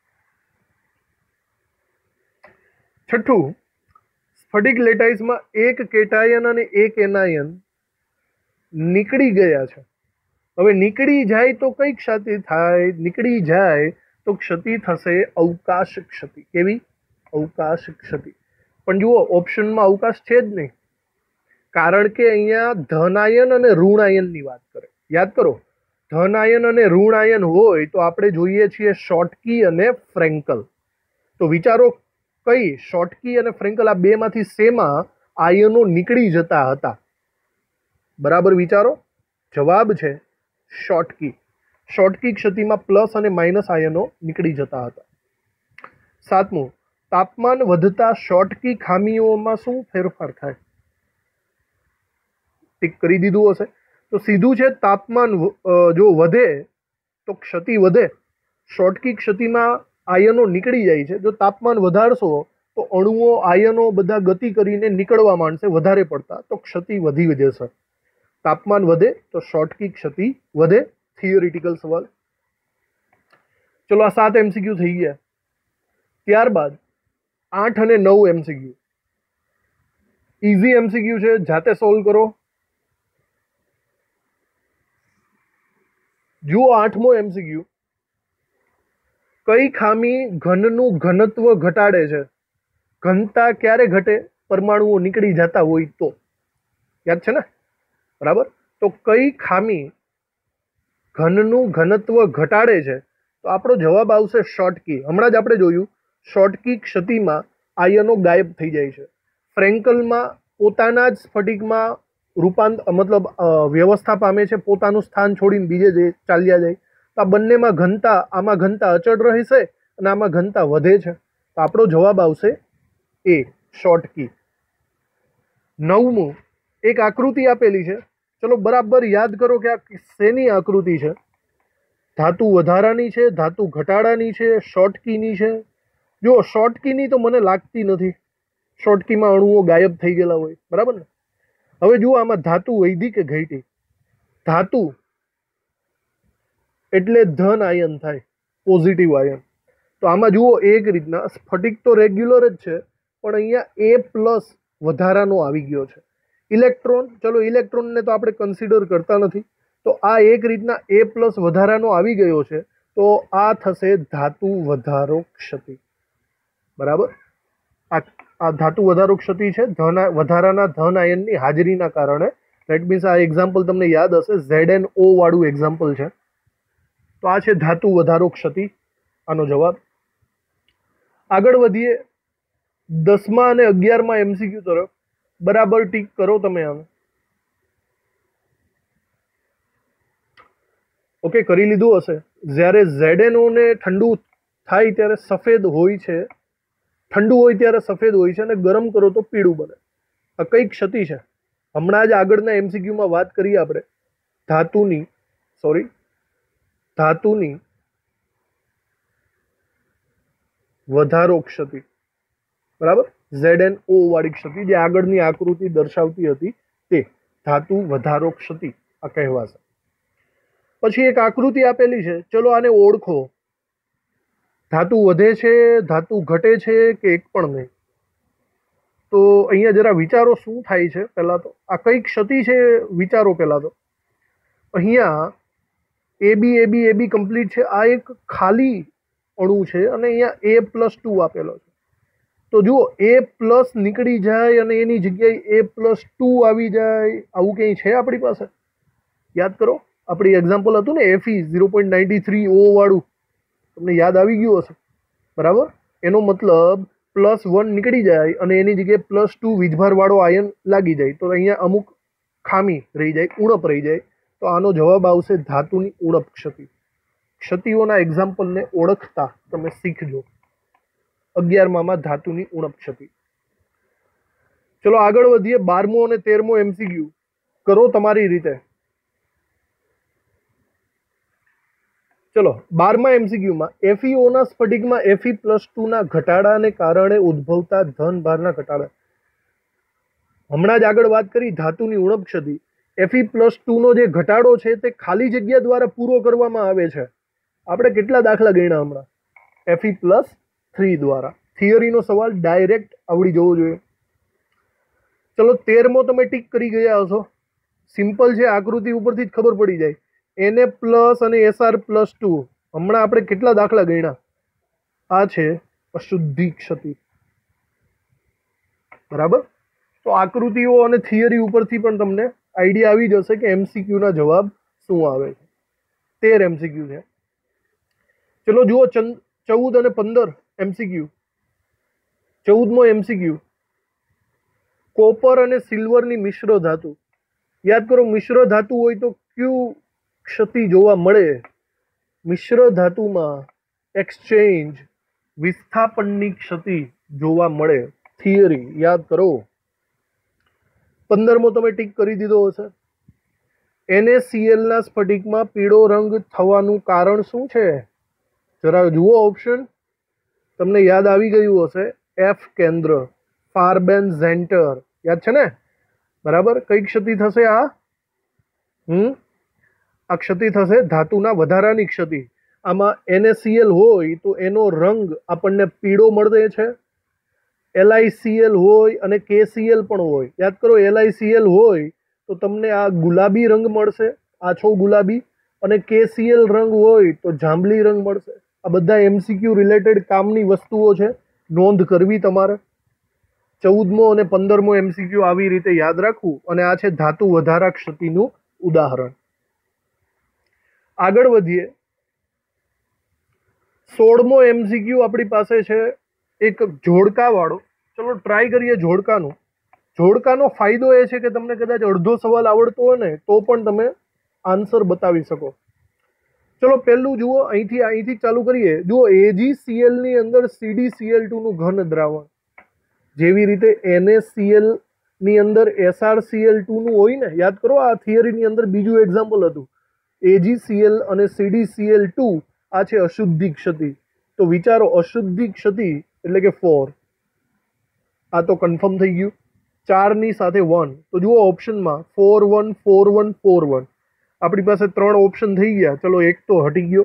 છઠ્ઠું, સ્ફટિક લેટાઇસમાં એક કેટાયન અને એક એનાયન નીકળી ગયા છે। હવે નીકળી જાય તો કઈ ક્ષતિ થાય? નીકળી જાય તો ક્ષતિ થશે અવકાશ ક્ષતિ। કેવી? અવકાશ ક્ષતિ। પણ જુઓ, ઓપ્શનમાં અવકાશ છે જ નહીં, કારણ કે અહીંયા ધનાયન અને ઋણાયનની વાત કરે। યાદ કરો, ધનાયન અને ઋણાયન હોય તો આપણે જોઈએ છીએ શોર્ટકી અને ફ્રેન્કલ। તો વિચારો કઈ શોર્ટકી અને ફ્રેન્કલ આ બે માંથી શેમાં આયનો નીકળી જતા હતા? બરાબર વિચારો, જવાબ છે શોર્ટકી। શોર્ટકી ક્ષતિમાં પ્લસ અને માઇનસ આયનો નીકળી જતા હતા। સાતમું, તાપમાન વધતા શોર્ટકી ખામીઓમાં શું ફેરફાર થાય? ટીક કરી દીધું હશે। તો સીધું છે, તાપમાન જો વધે તો ક્ષતિ વધે. શોર્ટકી ક્ષતિમાં આયનો નીકળી જાય છે. જો તાપમાન વધારશો તો અણુઓ આયનો બધા ગતિ કરીને નીકળવા માંડશે વધારે પડતા, તો ક્ષતિ વધી જશે. તાપમાન વધે તો શોર્ટકી ક્ષતિ વધે. થિયોરિટિકલ સવાલ. ચલો આ સાત એમસીક્યુ થઈ ગયા. ત્યારબાદ આઠ અને નવ એમસીક્યુ ઇઝી એમસીક્યુ છે, જાતે સોલ્વ કરો. જુઓ આઠમો એમસીક્યુ, કઈ ખામી ઘનનું ઘનત્વ ઘટાડે છે? ઘનતા ક્યારે ઘટે? પરમાણુઓ નીકળી જતા હોય તો. યાદ છે ને? બરાબર. તો કઈ ખામી ઘનનું ઘનત્વ ઘટાડે છે? તો આપણો જવાબ આવશે શોર્ટકી. હમણાં જ આપણે જોયું શોર્ટકી ક્ષતિમાં આયનો ગાયબ થઈ જાય છે. ફ્રેન્કલમાં પોતાના જ સ્ફટિકમાં રૂપાંત મતલબ વ્યવસ્થા પામે છે, પોતાનું સ્થાન છોડીને બીજે જે ચાલ્યા જાય. તો આ બંનેમાં ઘનતા, આમાં ઘનતા અચળ રહેશે અને આમાં ઘનતા વધે છે. તો આપણો જવાબ આવશે એ, શોર્ટકી. નવમું, એક આકૃતિ આપેલી છે. ચલો બરાબર યાદ કરો કે આ શેની આકૃતિ છે. ધાતુ વધારાની છે, ધાતુ ઘટાડાની છે, શોર્ટકીની છે. જો શોર્ટકીની તો મને લાગતી નથી. શોર્ટકીમાં અણુઓ ગાયબ થઈ ગયેલા હોય, બરાબર ને? હવે જુઓ આમાં ધાતુ વૈધી કે ઘટી. ધાતુ એટલે ધન આયન થાય, પોઝિટિવ આયન. તો આમાં જુઓ એક રીતના સ્ફટિક તો રેગ્યુલર જ છે, પણ અહીંયા એ પ્લસ વધારાનો આવી ગયો છે. ઇલેક્ટ્રોન, ચલો ઇલેક્ટ્રોનને તો આપણે કન્સિડર કરતા નથી, તો આ એક રીતના એ પ્લસ વધારાનો આવી ગયો છે. તો આ થશે ધાતુ વધારો ક્ષતિ. બરાબર. આ આ ધાતુ વધારો ક્ષતિ છે ધન વધારાના ધન આયનની હાજરીના કારણે. દેટ મીન્સ આ એક્ઝામ્પલ તમને યાદ હશે, ઝેડ એન ઓ વાળું એક્ઝામ્પલ છે. તો આ છે ધાતુ વધારો ક્ષતિ, આનો જવાબ. આગળ વધીએ દસમા અને અગિયારમાં એમસીક્યુ તરફ. બરાબર ટીક કરો તમે આને. ઓકે, કરી લીધું હશે. જ્યારે ઝેડએનઓ ને ઠંડુ થાય ત્યારે સફેદ હોય છે, ઠંડુ હોય ત્યારે સફેદ હોય છે, અને ગરમ કરો તો પીળું બને. આ કઈ ક્ષતિ છે? હમણાં જ આગળના એમસીક્યુમાં વાત કરી આપણે ધાતુની સોરી ધાતુની વધારો ક્ષતિ. બરાબર. ઝેડ એન ઓ વાળી ક્ષતિ જે આગળની આકૃતિ દર્શાવતી હતી તે ધાતુ વધારો ક્ષતિ આ કહેવાશે. પછી એક આકૃતિ આપેલી છે, ચલો આને ઓળખો. ધાતુ વધે છે, ધાતુ ઘટે છે કે એક પણ નહીં? તો અહીંયા જરા વિચારો શું થાય છે. પહેલા તો આ કઈ ક્ષતિ છે વિચારો. પહેલા તો અહીંયા એબી એબી એબી કમ્પ્લીટ છે. આ એક ખાલી અણુ છે અને અહીંયા એ પ્લસ ટુ આપેલો છે. તો જુઓ એ પ્લસ નીકળી જાય અને એની જગ્યાએ એ પ્લસ ટુ આવી જાય, આવું કંઈ છે આપણી પાસે? યાદ કરો, આપણી એક્ઝામ્પલ હતું ને FE zero point ninety three O વાળું, તમને યાદ આવી ગયું હશે. બરાબર. એનો મતલબ પ્લસ વન નીકળી જાય અને એની જગ્યાએ પ્લસ ટુ વીજભારવાળો આયન લાગી જાય. તો અહીંયા અમુક ખામી રહી જાય, ઉણપ રહી જાય. તો આનો જવાબ આવશે ધાતુની ઉણપ ક્ષતિ. ક્ષતિઓના એક્ઝામ્પલને ઓળખતા તમે શીખજો. અગિયારમાં ધાતુની ઉણપ ક્ષતિ. ચલો આગળ વધીએ. બારમો અને તેરમો એમસીક્યુ કરો તમારી રીતે. ચલો બારમા એમસીક્યુમાં એફઈઓના સ્ફટિકમાં એફઈ પ્લસ ટુ ના ઘટાડાને કારણે ઉદ્ભવતા ધન ભારના ઘટાડા. હમણાં જ આગળ વાત કરી ધાતુની ઉણપ ક્ષતિ. એફઈ પ્લસ ટુ નો જે ઘટાડો છે તે ખાલી જગ્યા દ્વારા પૂરો કરવામાં આવે છે. આપણે કેટલા દાખલા ગણ્યા હમણાં? એફઈ પ્લસ થ્રી દ્વારા. થિયરીનો સવાલ ડાયરેક્ટ આવડી જવો જોઈએ. ચલો તેરમો તમે ટીક કરી ગયા હશો. સિમ્પલ છે, આકૃતિ ઉપરથી જ ખબર પડી જાય. એને પ્લસ અને એસઆર પ્લસ ટુ. હમણાં આપણે કેટલા દાખલા ગણ્યા? આ છે અશુદ્ધિ ક્ષતિ. બરાબર. તો આકૃતિઓ અને થિયરી ઉપરથી પણ તમને આઈડિયા આવી જશે કે એમસીક્યુ ના જવાબ શું આવે છે. તેર એમસીક્યુ છે. ચલો જુઓ ચૌદ અને પંદર એમસીક્યુ. ચૌદમો એમસીક્યુ, કોપર અને સિલ્વરની મિશ્ર ધાતુ. યાદ કરો, મિશ્ર ધાતુ હોય તો કયું ક્ષતિ જોવા મળે? મિશ્ર ધાતુમાં એક્સચેન્જ, વિસ્થાપનની ક્ષતિ જોવા મળે. થિયરી યાદ કરો. પંદરમો તમે ટીક કરી દીધો હશે. NaCl ના સ્ફટિકમાં પીળો રંગ થવાનું કારણ શું છે? જરા જુઓ ઓપ્શન, તમને યાદ આવી ગયું હશે. એફ કેન્દ્ર, ફાર્બેન્ઝેન્ટર, યાદ છે ને? બરાબર. કઈ ક્ષતિ થશે આ? હમ આ ક્ષતિ થશે ધાતુના વધારાની ક્ષતિ. આમાં NaCl હોય તો એનો રંગ આપણને પીળો મળે છે. LiCl હોય અને KCl પણ હોય. યાદ કરો, LiCl હોય તો તમને આ ગુલાબી રંગ મળશે, આછો ગુલાબી, અને KCl રંગ હોય તો જાંબલી રંગ મળશે. આ બધા એમસીક્યુ રિલેટેડ કામની વસ્તુઓ છે, નોંધ કરવી તમારે. ચૌદમો અને પંદરમો એમસીક્યુ આવી રીતે યાદ રાખવું. અને આ છે ધાતુ વધારા ક્ષતિનું ઉદાહરણ. આગળ વધીએ. સોળમો એમસીક્યુ આપણી પાસે છે એક જોડકા વાળો. ચલો ટ્રાય કરીએ જોડકાનું. જોડકાનો ફાયદો એ છે કે તમને કદાચ અડધો સવાલ આવડતો હોય ને તો પણ તમે આન્સર બતાવી શકો. ચલો પહેલું જુઓ, અહીંથી અહીંથી ચાલુ કરીએ. જુઓ, એજીસીએલ ની અંદર સીડીસીએલ ટુ નું ઘન દ્રાવણ, જેવી રીતે NaCl ની અંદર એસઆરસીએલ ટુ નું હોય ને. યાદ કરો, આ થિયરીની અંદર બીજું એક્ઝામ્પલ હતું. એજીસીએલ અને સીડીસીએલ ટુ આ છે અશુદ્ધિ ક્ષતિ. તો વિચારો, અશુદ્ધિ ક્ષતિ એટલે કે ફોર. આ તો કન્ફર્મ થઈ ગયું. ચાર ની સાથે વન. તો જુઓ ઓપ્શનમાં four one four one four one આપણી પાસે ત્રણ ઓપ્શન થઈ ગયા. ચલો એક તો હટી ગયો.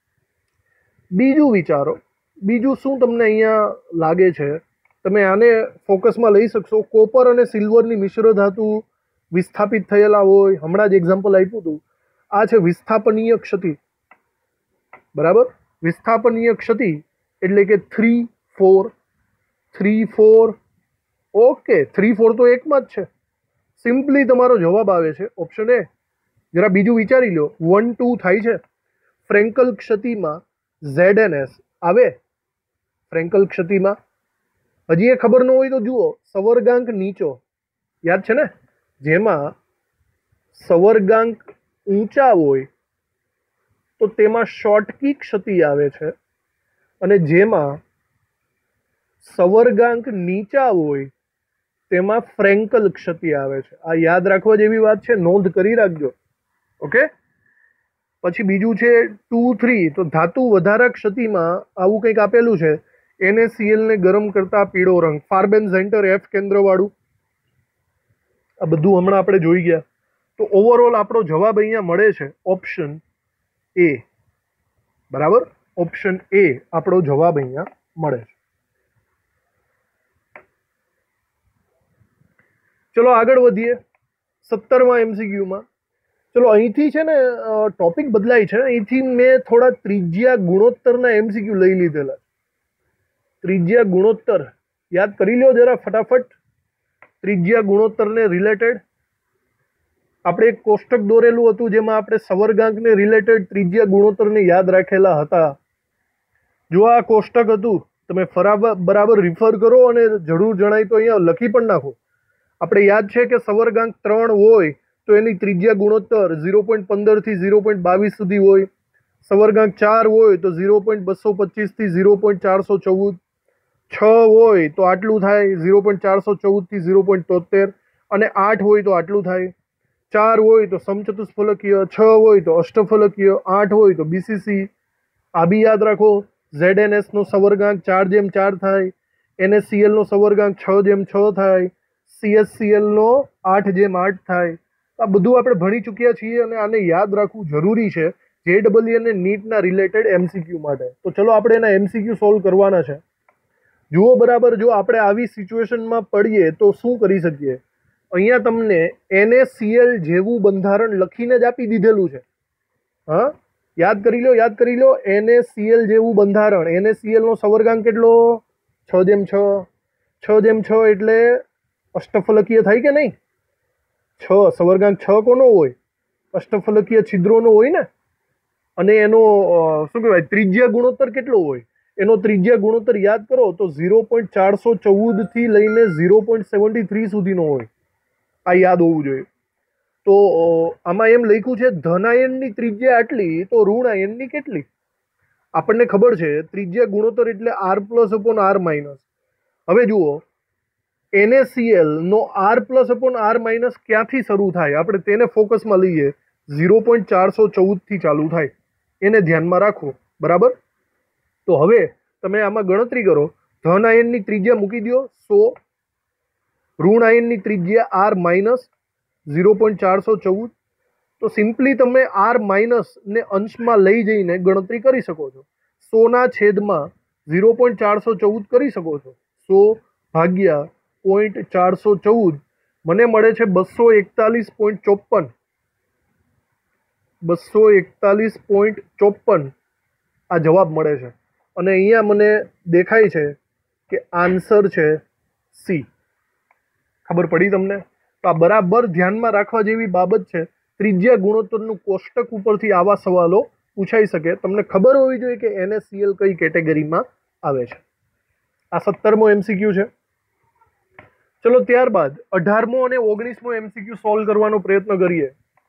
બીજું વિચારો, બીજું શું તમને અહીંયા લાગે છે? તમે આને ફોકસમાં લઈ શકશો. કોપર અને સિલ્વરની મિશ્ર ધાતુ વિસ્થાપિત થયેલા હોય. હમણાં જ એક્ઝામ્પલ આપ્યું હતું. આ છે વિસ્થાપનીય ક્ષતિ. બરાબર. વિસ્થાપનીય ક્ષતિ એટલે કે three four three four okay, three four તો એકમાં જ છે. સિમ્પલી તમારો જવાબ આવે છે ઓપ્શન એ. જરા બીજું વિચારી લો. વન ટુ થાય છે. ફ્રેન્કલ ક્ષતિમાં ઝેડએનએસ આવે. ફ્રેન્કલ ક્ષતિમાં હજી એ ખબર ન હોય તો જુઓ, સવર્ગાંક નીચો. યાદ છે ને? જેમાં સવર્ગાંક ઊંચા હોય તો તેમાં શોર્ટકી ક્ષતિ આવે છે, અને જેમાં સવર્ગાંક નીચા હોય તેમાં ફ્રેન્કલ ક્ષતિ આવે છે. આ યાદ રાખવા જેવી વાત છે, નોંધ કરી રાખજો. ઓકે. પછી બીજું છે ટુ થ્રી. તો ધાતુ વધારા ક્ષતિમાં આવું કંઈક આપેલું છે. NaCl ને ગરમ કરતા પીળો રંગ, ફાર્બેન્ઝેન્ટર એફ કેન્દ્ર વાળું. આ બધું હમણાં આપણે જોઈ ગયા. તો ઓવરઓલ આપણો જવાબ અહીંયા મળે છે ઓપ્શન એ. બરાબર. ઓપ્શન એ આપણો જવાબ અહીંયા મળે છે. ચલો આગળ વધીએ સત્તરમાં એમસીક્યુમાં. ચલો અહીંથી છે ને ટોપિક બદલાય છે. અહીંથી મેં થોડા ત્રિજ્યા ગુણોત્તરના એમસીક્યુ લઈ લીધેલા. ત્રિજ્યા ગુણોત્તર યાદ કરી લો જરા ફટાફટ. ત્રિજ્યા ગુણોત્તરને રિલેટેડ આપણે એક કોષ્ટક દોરેલું હતું, જેમાં આપણે સવર્ગાંકને રિલેટેડ ત્રિજ્યા ગુણોત્તરને યાદ રાખેલા હતા. જો આ કોષ્ટક હતું, તમે ફરાબર બરાબર રિફર કરો અને જરૂર જણાય તો અહીંયા લખી પણ નાખો. આપણે યાદ છે કે સવર્ગાંક ત્રણ હોય તો એની ત્રિજ્યા ગુણોત્તર ઝીરો પોઈન્ટ પંદર થી ઝીરો પોઈન્ટ બાવીસ સુધી હોય. સવર્ગાંક ચાર હોય તો ઝીરો પોઈન્ટ બસો પચીસ થી ઝીરો પોઈન્ટ ચારસો ચૌદ. છ હોય તો આટલું થાય, ઝીરો પોઈન્ટ ચારસો ચૌદ થી ઝીરો પોઈન્ટ તોતેર. અને આઠ હોય તો આટલું થાય. ચાર હોય તો સમચતુષ્ફલકીય, છ હોય તો અષ્ટફલકીય, આઠ હોય તો બીસીસી. આ બી યાદ રાખો. ઝેડએનએસ નો સવર્ગાંક ચાર જેમ ચાર થાય. NaCl નો સવર્ગાંક છ જેમ છ થાય. CHCl નો આઠ જેમ આઠ થાય. આ બધું આપણે ભણી ચૂક્યા છીએ અને આને યાદ રાખવું જરૂરી છે જેડબલઈ અને નીટના રિલેટેડ એમસીક્યુ માટે. તો ચલો આપણે એના એમસીક્યુ સોલ્વ કરવાના છે. જુઓ બરાબર, જો આપણે આવી સિચ્યુએશનમાં પડીએ તો શું કરી શકીએ? અહીંયા તમને NaCl જેવું બંધારણ લખીને જ આપી દીધેલું છે. હા, યાદ કરી લો, યાદ કરી લો. NaCl જેવું બંધારણ. NaCl નો સવર્ગાંક કેટલો? છ જેમ છ. છ જેમ છ એટલે અષ્ટફલકીય થાય કે નહીં? છ સવર્ગાંક છ કોનો હોય? અષ્ટફલકીય છિદ્રોનો હોય ને. અને એનો શું કહેવાય ત્રિજ્યા ગુણોત્તર કેટલો હોય? એનો ત્રિજ્યા ગુણોત્તર યાદ કરો તો ઝીરો પોઈન્ટ ચારસો ચૌદ થી લઈને ઝીરો પોઈન્ટ સેવન્ટી થ્રી સુધીનો હોય. આ યાદ હોવું જોઈએ. તો આમાં એમ લખ્યું છે ધન આયનની ત્રિજ્યા આટલી તો ઋણ આયનની કેટલી? આપણને ખબર છે ત્રિજ્યા ગુણોત્તર એટલે R plus upon R minus. હવે જુઓ, NaCl નો R plus upon R minus ક્યાંથી શરૂ થાય આપણે તેને ફોકસમાં લઈએ ઝીરો પોઈન્ટ ચારસો ચૌદથી ચાલુ થાય, એને ધ્યાનમાં રાખો, બરાબર. તો હવે તમે આમાં ગણતરી કરો. ધન આયનની ત્રિજ્યા મૂકી દો સો, ઋણ આયનની ત્રિજ્યા આર માઇનસ ઝીરો પોઈન્ટ ચારસો ચૌદ. તો સિમ્પલી તમે આર માઇનસ ને અંશમાં લઈ જઈને ગણતરી કરી શકો છો. સોના છેદમાં ઝીરો પોઈન્ટ ચારસો ચૌદ કરી શકો છો. સો ભાગ્યા પોઈન્ટ ચારસો ચૌદ મને મળે છે બસો એકતાલીસ પોઈન્ટ ચોપન બસો એકતાલીસ પોઈન્ટ ચોપન આ જવાબ મળે છે. અને અહીંયા મને દેખાય છે કે આન્સર છે સી. ખબર પડી તમને? તો આ બરાબર ધ્યાનમાં રાખવા જેવી બાબત છે. ત્રિજ્યા ગુણોત્તરનું કોષ્ટક ઉપરથી આવા સવાલો પૂછાઈ શકે. તમને ખબર હોવી જોઈએ કે એનએસસીએલ કઈ કેટેગરીમાં આવે છે. આ સત્તરમો એમસીક્યુ છે. ચલો ત્યારબાદ અઢારમો અને ઓગણીસમો એમસીક્યુ સોલ્વ કરવાનો પ્રયત્ન કરીએ.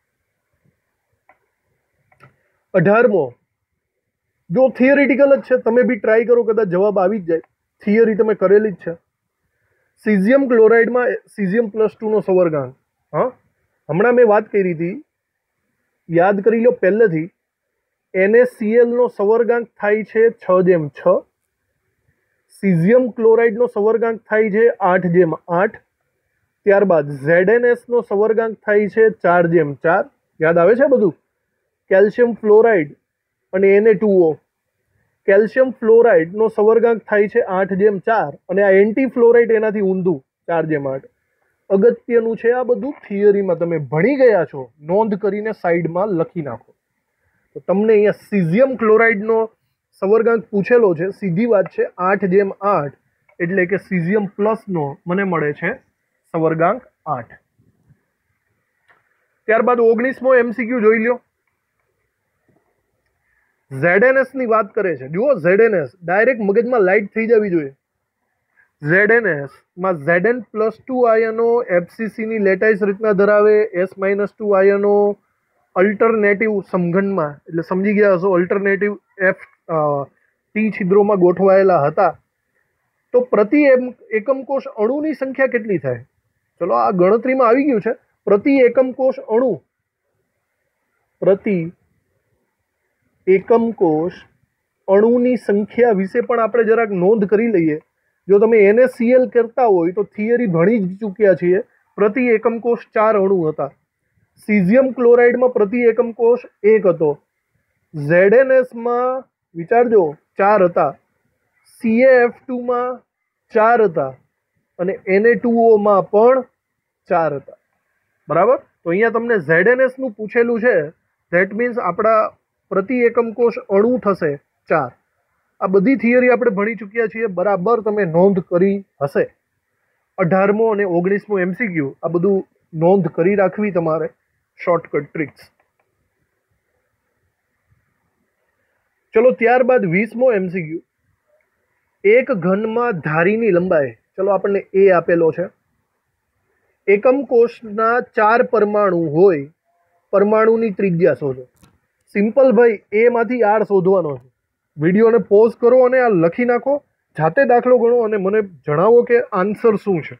અઢારમો જો થિયરિટિકલ જ છે, તમે બી ટ્રાય કરો, કદાચ જવાબ આવી જ જાય. થિયરી તમે કરેલી જ છે. સીઝિયમ ક્લોરાઇડમાં સીઝિયમ પ્લસ ટુનો સંવર્ગાંક, હા હમણાં મેં વાત કરી હતી, યાદ કરી લો પહેલેથી. એનએસીએલનો સંવર્ગાંક થાય છે છ જેમ છ, સીઝિયમ ક્લોરાઇડનો સંવર્ગાંક થાય છે આઠ જેમ આઠ, ત્યારબાદ ઝેડએનએસનો સંવર્ગાંક થાય છે ચાર જેમ ચાર. યાદ આવે છે બધું? કેલ્શિયમ ફ્લોરાઇડ અને એને ટુ ઓ, કેલ્શિયમ ફ્લોરાઇડનો સંવર્ગાંક થાય છે આઠ જેમ ચાર, અને આ એન્ટી ફ્લોરાઇડ એનાથી ઊંધું ચાર જેમ આઠ. અગત્યનું છે, આ બધું થિયરીમાં તમે ભણી ગયા છો, નોંધ કરીને સાઈડમાં લખી નાખો. તો તમને અહીંયા સીઝિયમ ક્લોરાઇડનો સંવર્ગાંક પૂછેલો છે, સીધી વાત છે આઠ જેમ આઠ, એટલે કે સીઝિયમ પ્લસનો મને મળે છે સંવર્ગાંક આઠ. ત્યારબાદ ઓગણીસમો એમસીક્યુ જોઈ લો. ઝેડએનએસ ની વાત કરે છે. જુઓ ઝેડએનએસ ડાયરેક્ટ મગજમાં લાઇટ થઈ જવી જોઈએ. ઝેડએનએસ માં ઝેડએન પ્લસ ટુ આયનો એફસીસી ની લેટાઇસ રચના ધરાવે, એસ માઇનસ ટુ આયનો અલ્ટરનેટિવ સમઘનમાં, એટલે સમજી ગયા હશો, અલ્ટરનેટિવ એફ ટી છિદ્રોમાં ગોઠવાયેલા હતા. તો પ્રતિ એકમ કોષ અણુની સંખ્યા કેટલી થાય? ચલો આ ગણતરીમાં આવી ગયું છે. પ્રતિ એકમ કોષ અણુ, પ્રતિ એકમ કોષ અણુની સંખ્યા વિશે પણ આપણે જરાક નોંધ કરી લઈએ. જો તમે એનએસીએલ કરતા હોય તો થિયરી ભણી જ ચૂક્યા છીએ. પ્રતિ એકમ કોષ ચાર અણુ હતા. સીઝિયમ ક્લોરાઇડમાં પ્રતિ એકમ કોષ એક હતો. ઝેડએનએસમાં વિચારજો ચાર હતા. સીએએફ ટુમાં ચાર હતા અને એને ટુ ઓમાં પણ ચાર હતા. બરાબર? તો અહીંયા તમને ઝેડએનએસ નું પૂછેલું છે. ધેટ મીન્સ આપણા પ્રતિ એકમ કોષ અણુ થશે ચાર. આ બધી થિયરી આપણે ભણી ચૂક્યા છીએ, બરાબર તમે નોંધ કરી હશે. અઢારમો અને ઓગણીસમો એમસીક્યુ આ બધું નોંધ કરી રાખવી તમારે, શોર્ટકટ ટ્રિક્સ. ચલો ત્યારબાદ વીસમો એમસીક્યુ. એક ઘનમાં ધારીની લંબાઈ, ચલો આપણને એ આપેલો છે. એકમ કોષના ચાર પરમાણુ હોય, પરમાણુની ત્રિજ્યા શોધો. સિમ્પલ ભાઈ, એ માંથી આર શોધવાનો છે. વિડીયોને પોઝ કરો અને આ લખી નાખો, જાતે દાખલો ગણો અને મને જણાવો કે આન્સર શું છે.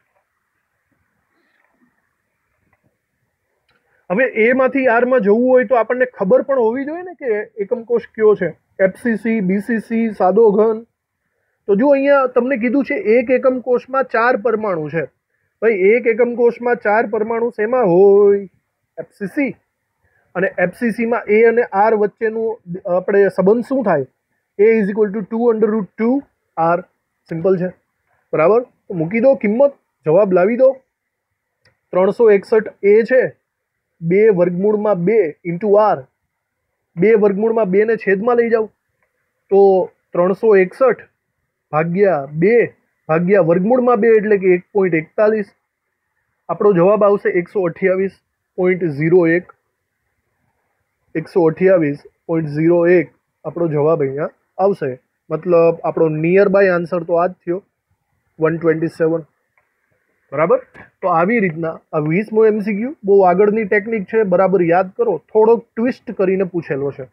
હવે એ માંથી આર માં જવું હોય તો આપણને ખબર પણ હોવી જોઈએ ને કે એકમ કોષ કયો છે. એફસીસી, બીસીસી, સાદો ઘન. તો જો અહીંયા તમને કીધું છે એક એકમ કોષમાં ચાર પરમાણુ છે. ભાઈ એક એકમ કોષમાં ચાર પરમાણુ શેમાં હોય? એફસીસી. અને એફસીસીમાં એ અને આર વચ્ચેનું આપણે સંબંધ શું થાય? A is equal to two under root two R. Simple છે, બરાબર? તો મૂકી દો કિંમત, જવાબ લાવી દો. ત્રણસો એકસઠ એ છે, બે વર્ગમૂળમાં બે ઇન્ટુ આર, બે વર્ગમૂળમાં બે ને છેદમાં લઈ જાઓ તો ત્રણસો એકસઠ ભાગ્યા બે ભાગ્યા વર્ગમૂળમાં બે એટલે કે એક પોઈન્ટ એકતાલીસ. આપણો જવાબ આવશે એકસો અઠ્યાવીસ પોઈન્ટ ઝીરો એક. એકસો અઠ્યાવીસ પોઈન્ટ ઝીરો એક આપણો જવાબ અહીંયા આવશે. મતલબ આપણો નિયર બાય આન્સર તો આ જ થયો, વન ટ્વેન્ટી સેવન. બરાબર? તો આવી રીતના આ વીસમો એમસીક્યુ બહુ આગળની ટેકનિક છે, બરાબર યાદ કરો. થોડોક ટ્વિસ્ટ કરીને પૂછેલો છે.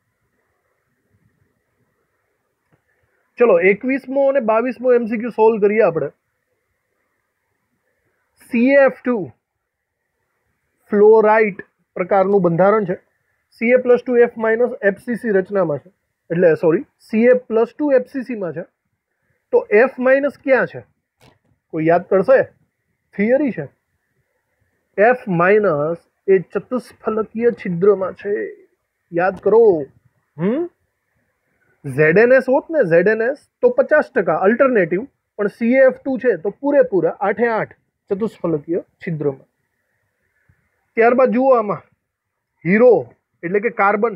ચલો એકવીસમો અને બાવીસમો એમસીક્યુ સોલ્વ કરીએ આપણે. સીએફ ટુ ફ્લોરાઇટ પ્રકારનું બંધારણ છે. CA plus two F minus FCC રચનામાં છે, એટલે સોરી સીએ પ્લસ ટુ એફસીસીમાં છે. તો એફ માઇનસ ક્યાં છે? કોઈ યાદ કરશે? થિયરી છે. એફ માઇનસ એ ચતુષ્ફલકીય છિદ્રમાં છે. યાદ કરો. હમ ઝેડએનએસ હોત ને ઝેડએનએસ તો પચાસ ટકા અલ્ટરનેટિવ, પણ સીએએફ ટુ છે તો પૂરેપૂરા આઠે આઠ ચતુષ્ફલકીય છિદ્રમાં. ત્યારબાદ જુઓ આમાં હીરો એટલે કે કાર્બન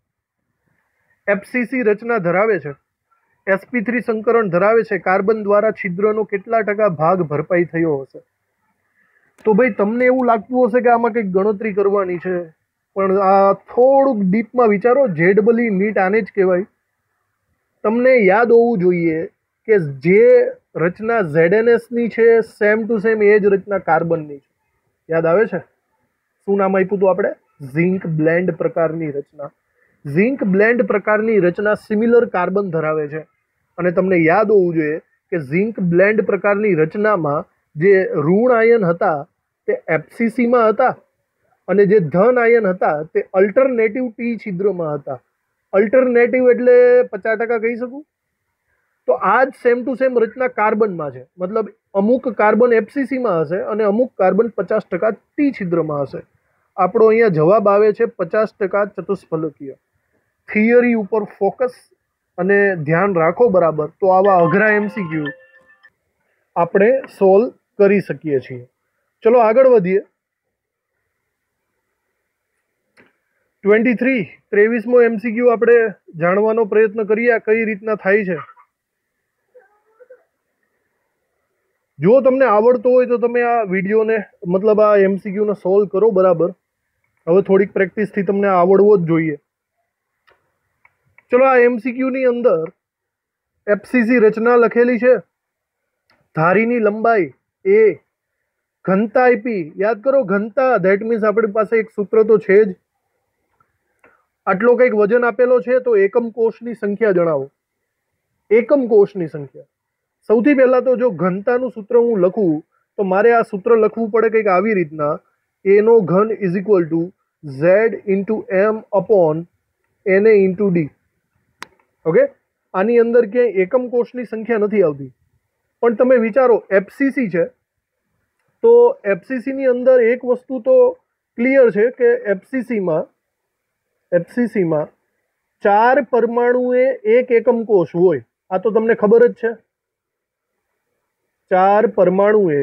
એફસીસી રચના ધરાવે છે, એસપી થ્રી સંકરણ ધરાવે છે. કાર્બન દ્વારા છિદ્રનો કેટલા ટકા ભાગ ભરપાઈ થયો હશે? તો ભાઈ તમને એવું લાગતું હશે કે આમાં કંઈક ગણતરી કરવાની છે, પણ આ થોડુંક ડીપમાં વિચારો. જેડબલી નીટ આને જ કહેવાય. તમને યાદ હોવું જોઈએ કે જે રચના ઝેડએનએસની છે સેમ ટુ સેમ એ જ રચના કાર્બનની છે. યાદ આવે છે? શું નામ આપ્યું હતું આપણે? ઝિંક બ્લેન્ડ પ્રકારની રચના. ઝિંક બ્લેન્ડ પ્રકારની રચના સિમિલર કાર્બન ધરાવે છે. અને તમને યાદ હોવું જોઈએ કે ઝિંક બ્લેન્ડ પ્રકારની રચનામાં જે ઋણ આયન હતા તે એફસીસીમાં હતા, અને જે ધન આયન હતા તે અલ્ટરનેટિવ ટી છિદ્રમાં હતા. અલ્ટરનેટિવ એટલે પચાસ ટકા કહી શકું. તો આ જ સેમ ટુ સેમ રચના કાર્બનમાં છે. મતલબ અમુક કાર્બન એફસીસીમાં હશે અને અમુક કાર્બન પચાસ ટકા ટી છિદ્રમાં હશે. આપણો અહીંયા જવાબ આવે છે પચાસ ટકા ચતુષ્ફલકીય. થિયરી ઉપર ફોકસ અને ધ્યાન રાખો બરાબર, તો આવા અઘરા એમસીક્યુ આપણે સોલ્વ કરી શકીએ છીએ. ચલો આગળ વધીએ. ટ્વેન્ટી થ્રી ત્રેવીસમો એમસીક્યુ આપણે જાણવાનો પ્રયત્ન કરીએ કઈ રીતના થાય છે. જો તમને આવડતો હોય તો તમે આ વિડીયોને મતલબ આ એમસીક્યુને સોલ્વ કરો બરાબર. હવે થોડીક પ્રેક્ટિસથી તમને આવડવો જ જોઈએ. ચલો આ એમસીક્યુની અંદર એફસીસી રચના લખેલી છે. ધારીની લંબાઈ એ, ઘનતા આપી. યાદ કરો ઘનતા, ધેટ મીન્સ આપણી પાસે એક સૂત્ર તો છે જ. આટલો કંઈક વજન આપેલો છે તો એકમ કોષની સંખ્યા જણાવો. એકમ કોષની સંખ્યા. સૌથી પહેલા તો જો ઘનતાનું સૂત્ર હું લખું તો મારે આ સૂત્ર લખવું પડે કંઈક આવી રીતના: એનો ઘન is equal to Z into M upon એને ઇન્ટુ ડી. ઓકે, આની અંદર ક્યાંય એકમ કોષની સંખ્યા નથી આવતી. પણ તમે વિચારો એફસીસી છે તો એફસીસીની અંદર એક વસ્તુ તો ક્લિયર છે કે એફસીસીમાં એફસીસીમાં ચાર પરમાણુએ એક એકમ કોષ હોય. આ તો તમને ખબર જ છે. ચાર પરમાણુએ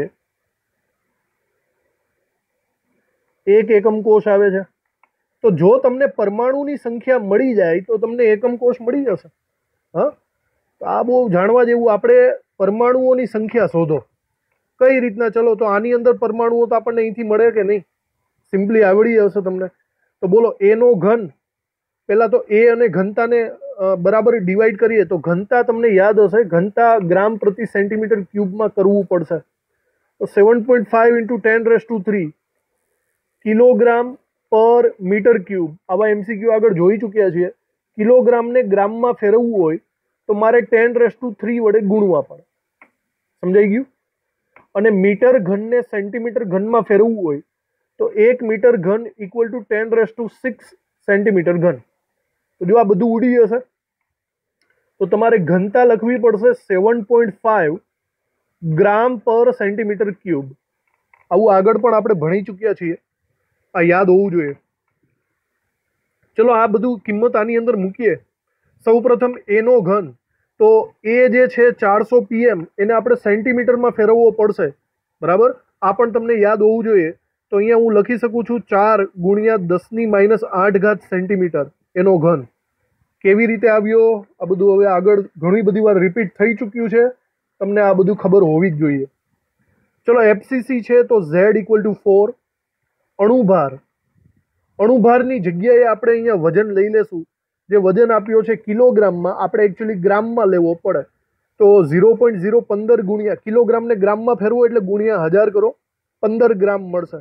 એક એકમ કોષ આવે છે. તો જો તમને પરમાણુની સંખ્યા મળી જાય તો તમને એકમ કોષ મળી જશે. હા, તો આ બહુ જાણવા જેવું. આપણે પરમાણુઓની સંખ્યા શોધો. કઈ રીતના? ચલો, તો આની અંદર પરમાણુઓ તો આપણને અહીંથી મળે કે નહીં? સિમ્પલી આવડી જશે તમને. તો બોલો એનો ઘન. પહેલા તો એ અને ઘનતાને બરાબર ડિવાઈડ કરીએ તો ઘનતા તમને યાદ હશે, ઘનતા ગ્રામ પ્રતિ સેન્ટીમીટર ક્યુબમાં કરવું પડશે. તો seven point five into ten raise to three kilogram પર મીટર ક્યુબ. આવા એમસીક્યુ આગળ જોઈ ચૂક્યા છીએ. કિલોગ્રામને ગ્રામમાં ફેરવવું હોય તો મારે ટેન રેસ ટુ થ્રી વડે ગુણવા પડે. સમજાઈ ગયું? અને મીટર ઘનને સેન્ટીમીટર ઘનમાં ફેરવવું હોય તો એક મીટર ઘન equal to ten raise to six centimetre ઘન. તો જો આ બધું ઉડી જશે તો તમારે ઘનતા લખવી પડશે સેવન પોઈન્ટ ફાઈવ ગ્રામ પર સેન્ટીમીટર ક્યુબ. આવું આગળ પણ આપણે ભણી ચૂક્યા છીએ. આ યાદ હોવું જોઈએ. ચલો આ બધું કિંમત આની અંદર મૂકીએ. સૌ પ્રથમ એનો ઘન, તો એ જે છે ચારસો પીએમ, એને આપણે સેન્ટીમીટરમાં ફેરવવો પડશે બરાબર. આ પણ તમને યાદ હોવું જોઈએ. તો અહીંયા હું લખી શકું છું ચાર ગુણ્યા દસની માઇનસ આઠ ઘાત સેન્ટીમીટર એનો ઘન. કેવી રીતે આવ્યો આ બધું હવે આગળ ઘણી બધી વાર રિપીટ થઈ ચૂક્યું છે. તમને આ બધું ખબર હોવી જ જોઈએ. ચલો એફસીસી છે તો ઝેડ ઇક્વલ ટુ ફોર. અણુભાર, અણુભારની જગ્યાએ આપણે અહીંયા વજન લઈ લેશું. જે વજન આપ્યો છે કિલોગ્રામમાં, આપણે એકચ્યુઅલી ગ્રામમાં લેવો પડે. તો ઝીરો પોઈન્ટ ઝીરો પંદર ગુણ્યા કિલોગ્રામને ગ્રામમાં ફેરવો એટલે ગુણ્યા હજાર કરો, પંદર ગ્રામ મળશે.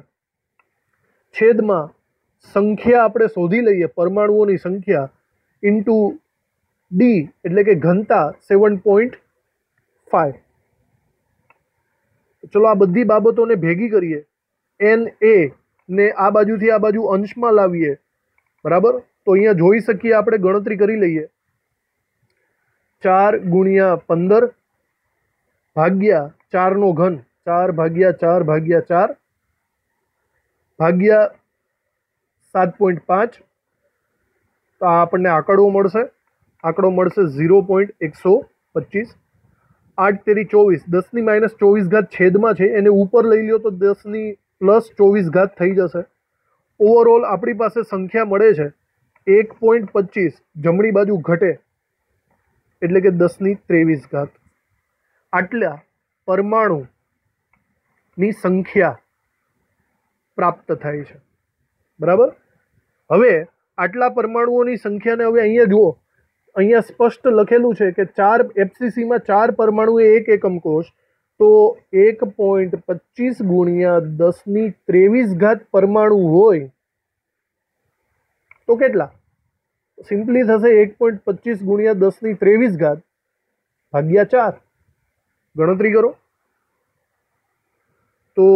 છેદમાં સંખ્યા આપણે શોધી લઈએ, પરમાણુઓની સંખ્યા ઇન્ટુ ડી એટલે કે ઘનતા સેવન પોઈન્ટ ફાઈવ. ચલો આ બધી બાબતોને ભેગી કરીએ. એન એ ને આ બાજુથી આ બાજુ અંશમાં લાવીએ, બરાબર, તો અહીંયા જોઈ શકીએ, આપણે ગણતરી કરી લઈએ, ચાર ગુણ્યા પંદર ભાગ્યા ચારનો ઘન, ચાર ભાગ્યા ચાર ભાગ્યા ચાર ભાગ્યા સાત પોઈન્ટ પાંચ, તો આ આપણને આંકડો મળશે, આંકડો મળશે ઝીરો પોઈન્ટ એકસો પચીસ. આઠ તેરી ચોવીસ, દસની માઇનસ ચોવીસ ઘાત છેદમાં છે, એને ઉપર લઈ લ્યો તો દસની પ્લસ ચોવીસ ઘાત થઈ જશે. ઓવરઓલ આપણી પાસે સંખ્યા મળે છે એક પોઈન્ટ પચીસ, જમણી બાજુ ઘટે એટલે કે દસની ત્રેવીસ ઘાત. આટલા પરમાણુની સંખ્યા પ્રાપ્ત થાય છે, બરાબર. હવે આટલા પરમાણુઓની સંખ્યાને હવે અહીંયા જુઓ, અહીંયા સ્પષ્ટ લખેલું છે કે ચાર એફસીસીમાં ચાર પરમાણુ એ એક એકમ કોષ, તો એક પોઈન્ટ પચીસ ગુણ્યા દસની ત્રેવીસ ઘાત પરમાણુ હોય તો કેટલા? સિમ્પલી થશે એક પોઈન્ટ પચીસ ગુણ્યા દસની ત્રેવીસ ઘાત ભાગ્યા ચાર. ગણતરી કરો તો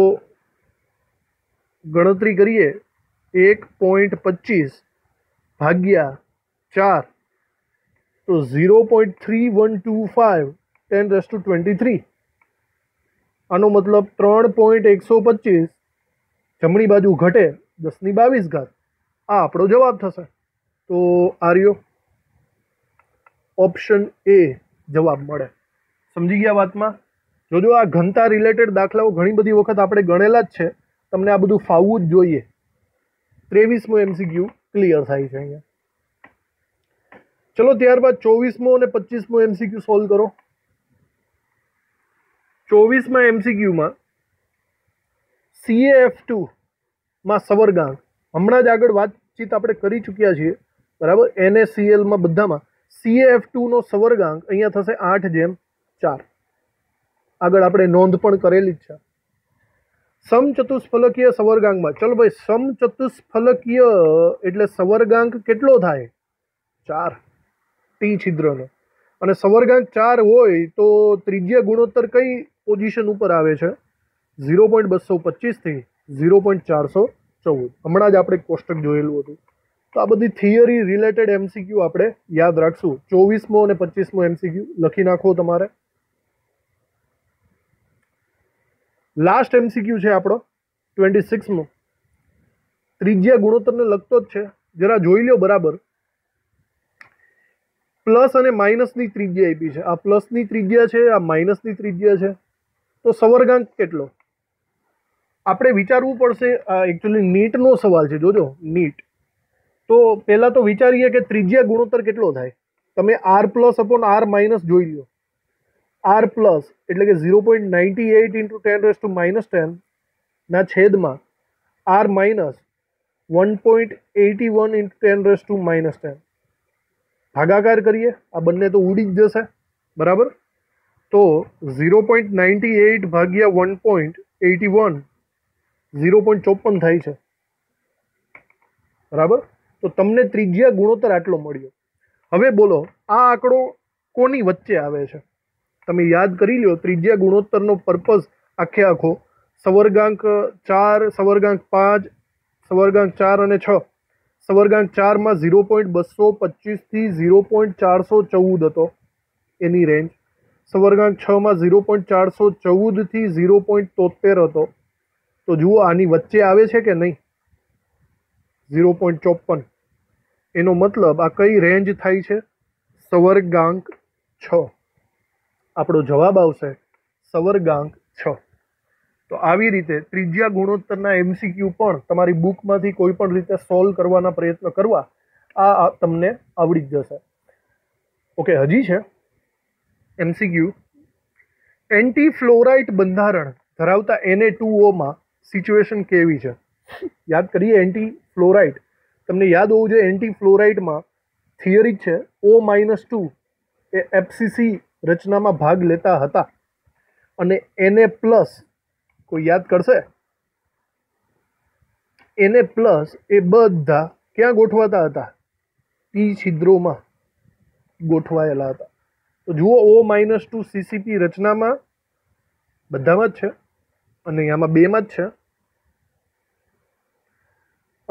ગણતરી કરીએ, એક પોઈન્ટ પચીસ ભાગ્યા ચાર તો zero point three one two five ten raise to twenty three. આનો મતલબ ત્રણ પોઈન્ટ એકસો પચીસ જમણી બાજુ ઘટે દસની બાવીસ ઘાત. આ આપણો જવાબ થશે. તો આર્યો ઓપ્શન એ જવાબ મળે. સમજી ગયા વાતમાં? જોજો, આ ઘનતા રિલેટેડ દાખલાઓ ઘણી બધી વખત આપણે ગણેલા જ છે, તમને આ બધું ફાવવું જ જોઈએ. ત્રેવીસમો એમસીક્યુ ક્લિયર થાય છે અહીંયા. ચલો ત્યારબાદ ચોવીસમો અને પચીસમો એમસીક્યુ સોલ્વ કરો. ચોવીસમાં એમસીક્યુમાં સી એ એફ ટુ માં સવર્ગાંક, હમણાં જ આગળ વાતચીત આપણે કરી ચૂક્યા છીએ, બરાબર. એનએસીએલમાં બધામાં સી એ એફ ટુ નો સવર્ગાંક અહીંયા થશે આઠ જેમ ચાર. આગળ આપણે નોંધ પણ કરેલી જ છે. સમચતુષ્ફલકીય સવર્ગાંકમાં, ચલો ભાઈ, સમચતુષ્ફલકીય એટલે સવર્ગાંક કેટલો થાય? ચાર, ટી છિદ્રનો. અને સવર્ગાંક ચાર હોય તો ત્રિજ્યા ગુણોત્તર કઈ પોઝિશન ઉપર આવે છે? ઝીરો પોઈન્ટ બસો પચીસથી ઝીરો પોઈન્ટ ચારસો ચૌદ. હમણાં જ આપણે કોષ્ટક જોયેલું હતું. તો આ બધી થિયરી રિલેટેડ એમસીક્યુ આપણે યાદ રાખશું. ચોવીસમો અને પચીસમો એમસીક્યુ લખી નાખો તમારે. લાસ્ટ એમસીક્યુ છે આપણો ટ્વેન્ટી સિક્સમો. ત્રિજ્યા ગુણોત્તરને લગતો જ છે, જરા જોઈ લો બરાબર. પ્લસ અને માઇનસની ત્રિજ્યા આપી છે. આ પ્લસની ત્રિજ્યા છે, આ માઇનસની ત્રિજ્યા છે. તો સવર્ગાંક કેટલો? આપણે વિચારવું પડશે. આ એકચ્યુઅલી નીટનો સવાલ છે, જોજો, નીટ. તો પહેલાં તો વિચારીએ કે ત્રિજ્યા ગુણોત્તર કેટલો થાય. તમે R plus upon R minus જોઈ લો. આર પ્લસ એટલે કે zero point ninety eight into ten raise to minus ten ના છેદમાં R minus one point eighty one into ten raise to minus ten. ભાગાકાર કરીએ, આ બંને તો ઉડી જ જશે, બરાબર. તો ઝીરો પોઈન્ટ નાઇન્ટી એઇટ ભાગ્યા one point eighty one zero point ચોપન થાય છે, બરાબર. તો તમને ત્રિજ્યા ગુણોત્તર આટલો મળ્યો. હવે બોલો, આ આંકડો કોની વચ્ચે આવે છે? તમે યાદ કરી લો, ત્રિજ્યા ગુણોત્તરનો પર્પઝ આખે આખો સવર્ગાંક ચાર, સવર્ગાંક પાંચ, સવર્ગાંક ચાર અને છ. સવર્ગાંક ચારમાં ઝીરો પોઈન્ટ બસો પચીસથી ઝીરો પોઈન્ટ ચારસો ચૌદ હતો એની રેન્જ. સવર્ગાંક છમાં ઝીરો પોઈન્ટ ચારસો ચૌદથી ઝીરો પોઈન્ટ તોતેર હતો. તો જુઓ, આની વચ્ચે આવે છે કે નહીં? ઝીરો પોઈન્ટ ચોપન. એનો મતલબ આ કઈ રેન્જ થાય છે? સવર્ગાંક છ. આપણો જવાબ આવશે સવર્ગાંક છ. તો આવી રીતે ત્રિજ્યા ગુણોત્તરના એમસીક્યુ પણ તમારી બુકમાંથી કોઈ પણ રીતે સોલ્વ કરવાના પ્રયત્ન કરવા, આ તમને આવડી જ જશે. ઓકે, હજી છે એમસીક્યુ. એન્ટી ફ્લોરાઇટ બંધારણ ધરાવતા એન એ ટુ ઓમાં સિચ્યુએશન કેવી છે? યાદ કરીએ. એન્ટી ફ્લોરાઇટ તમને યાદ હોવું જોઈએ. એન્ટી ફ્લોરાઇટમાં થિયરી છે ઓ માઇનસ ટુ એ એફસીસી રચનામાં ભાગ લેતા હતા, અને એને પ્લસ કોઈ યાદ કરશે? એને પ્લસ એ બધા ક્યાં ગોઠવાતા હતા? ટી છિદ્રોમાં ગોઠવાયેલા હતા. તો જુઓ, ઓ માઇનસ ટુ સીસીપી રચનામાં બધામાં જ છે, અને આમાં બેમાં જ છે.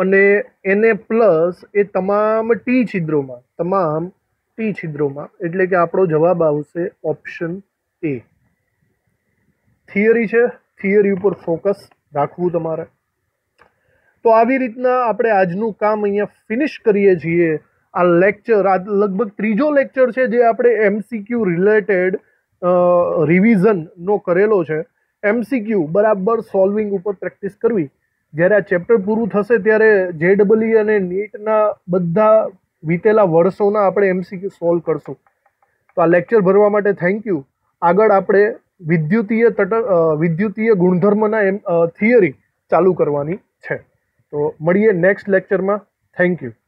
અને એને પ્લસ એ તમામ ટી છિદ્રોમાં તમામ ટી છિદ્રોમાં એટલે કે આપણો જવાબ આવશે ઓપ્શન એ. થિયરી છે, થિયરી ઉપર ફોકસ રાખવું તમારે. તો આવી રીતના આપણે આજનું કામ અહીંયા ફિનિશ કરીએ છીએ. આ લેક્ચર આ લગભગ ત્રીજો લેક્ચર છે જે આપણે એમસીક્યુ રિલેટેડ રિવિઝનનો કરેલો છે. એમસીક્યુ બરાબર સોલ્વિંગ ઉપર પ્રેક્ટિસ કરવી. જ્યારે આ ચેપ્ટર પૂરું થશે ત્યારે જેડબલઈ અને નીટના બધા વીતેલા વર્ષોના આપણે એમસીક્યુ સોલ્વ કરશું. તો આ લેક્ચર ભરવા માટે થેન્ક યુ. આગળ આપણે વિદ્યુતીય તટ વિદ્યુતીય ગુણધર્મના એમ થિયરી ચાલુ કરવાની છે. તો મળીએ નેક્સ્ટ લેક્ચરમાં. Thank you.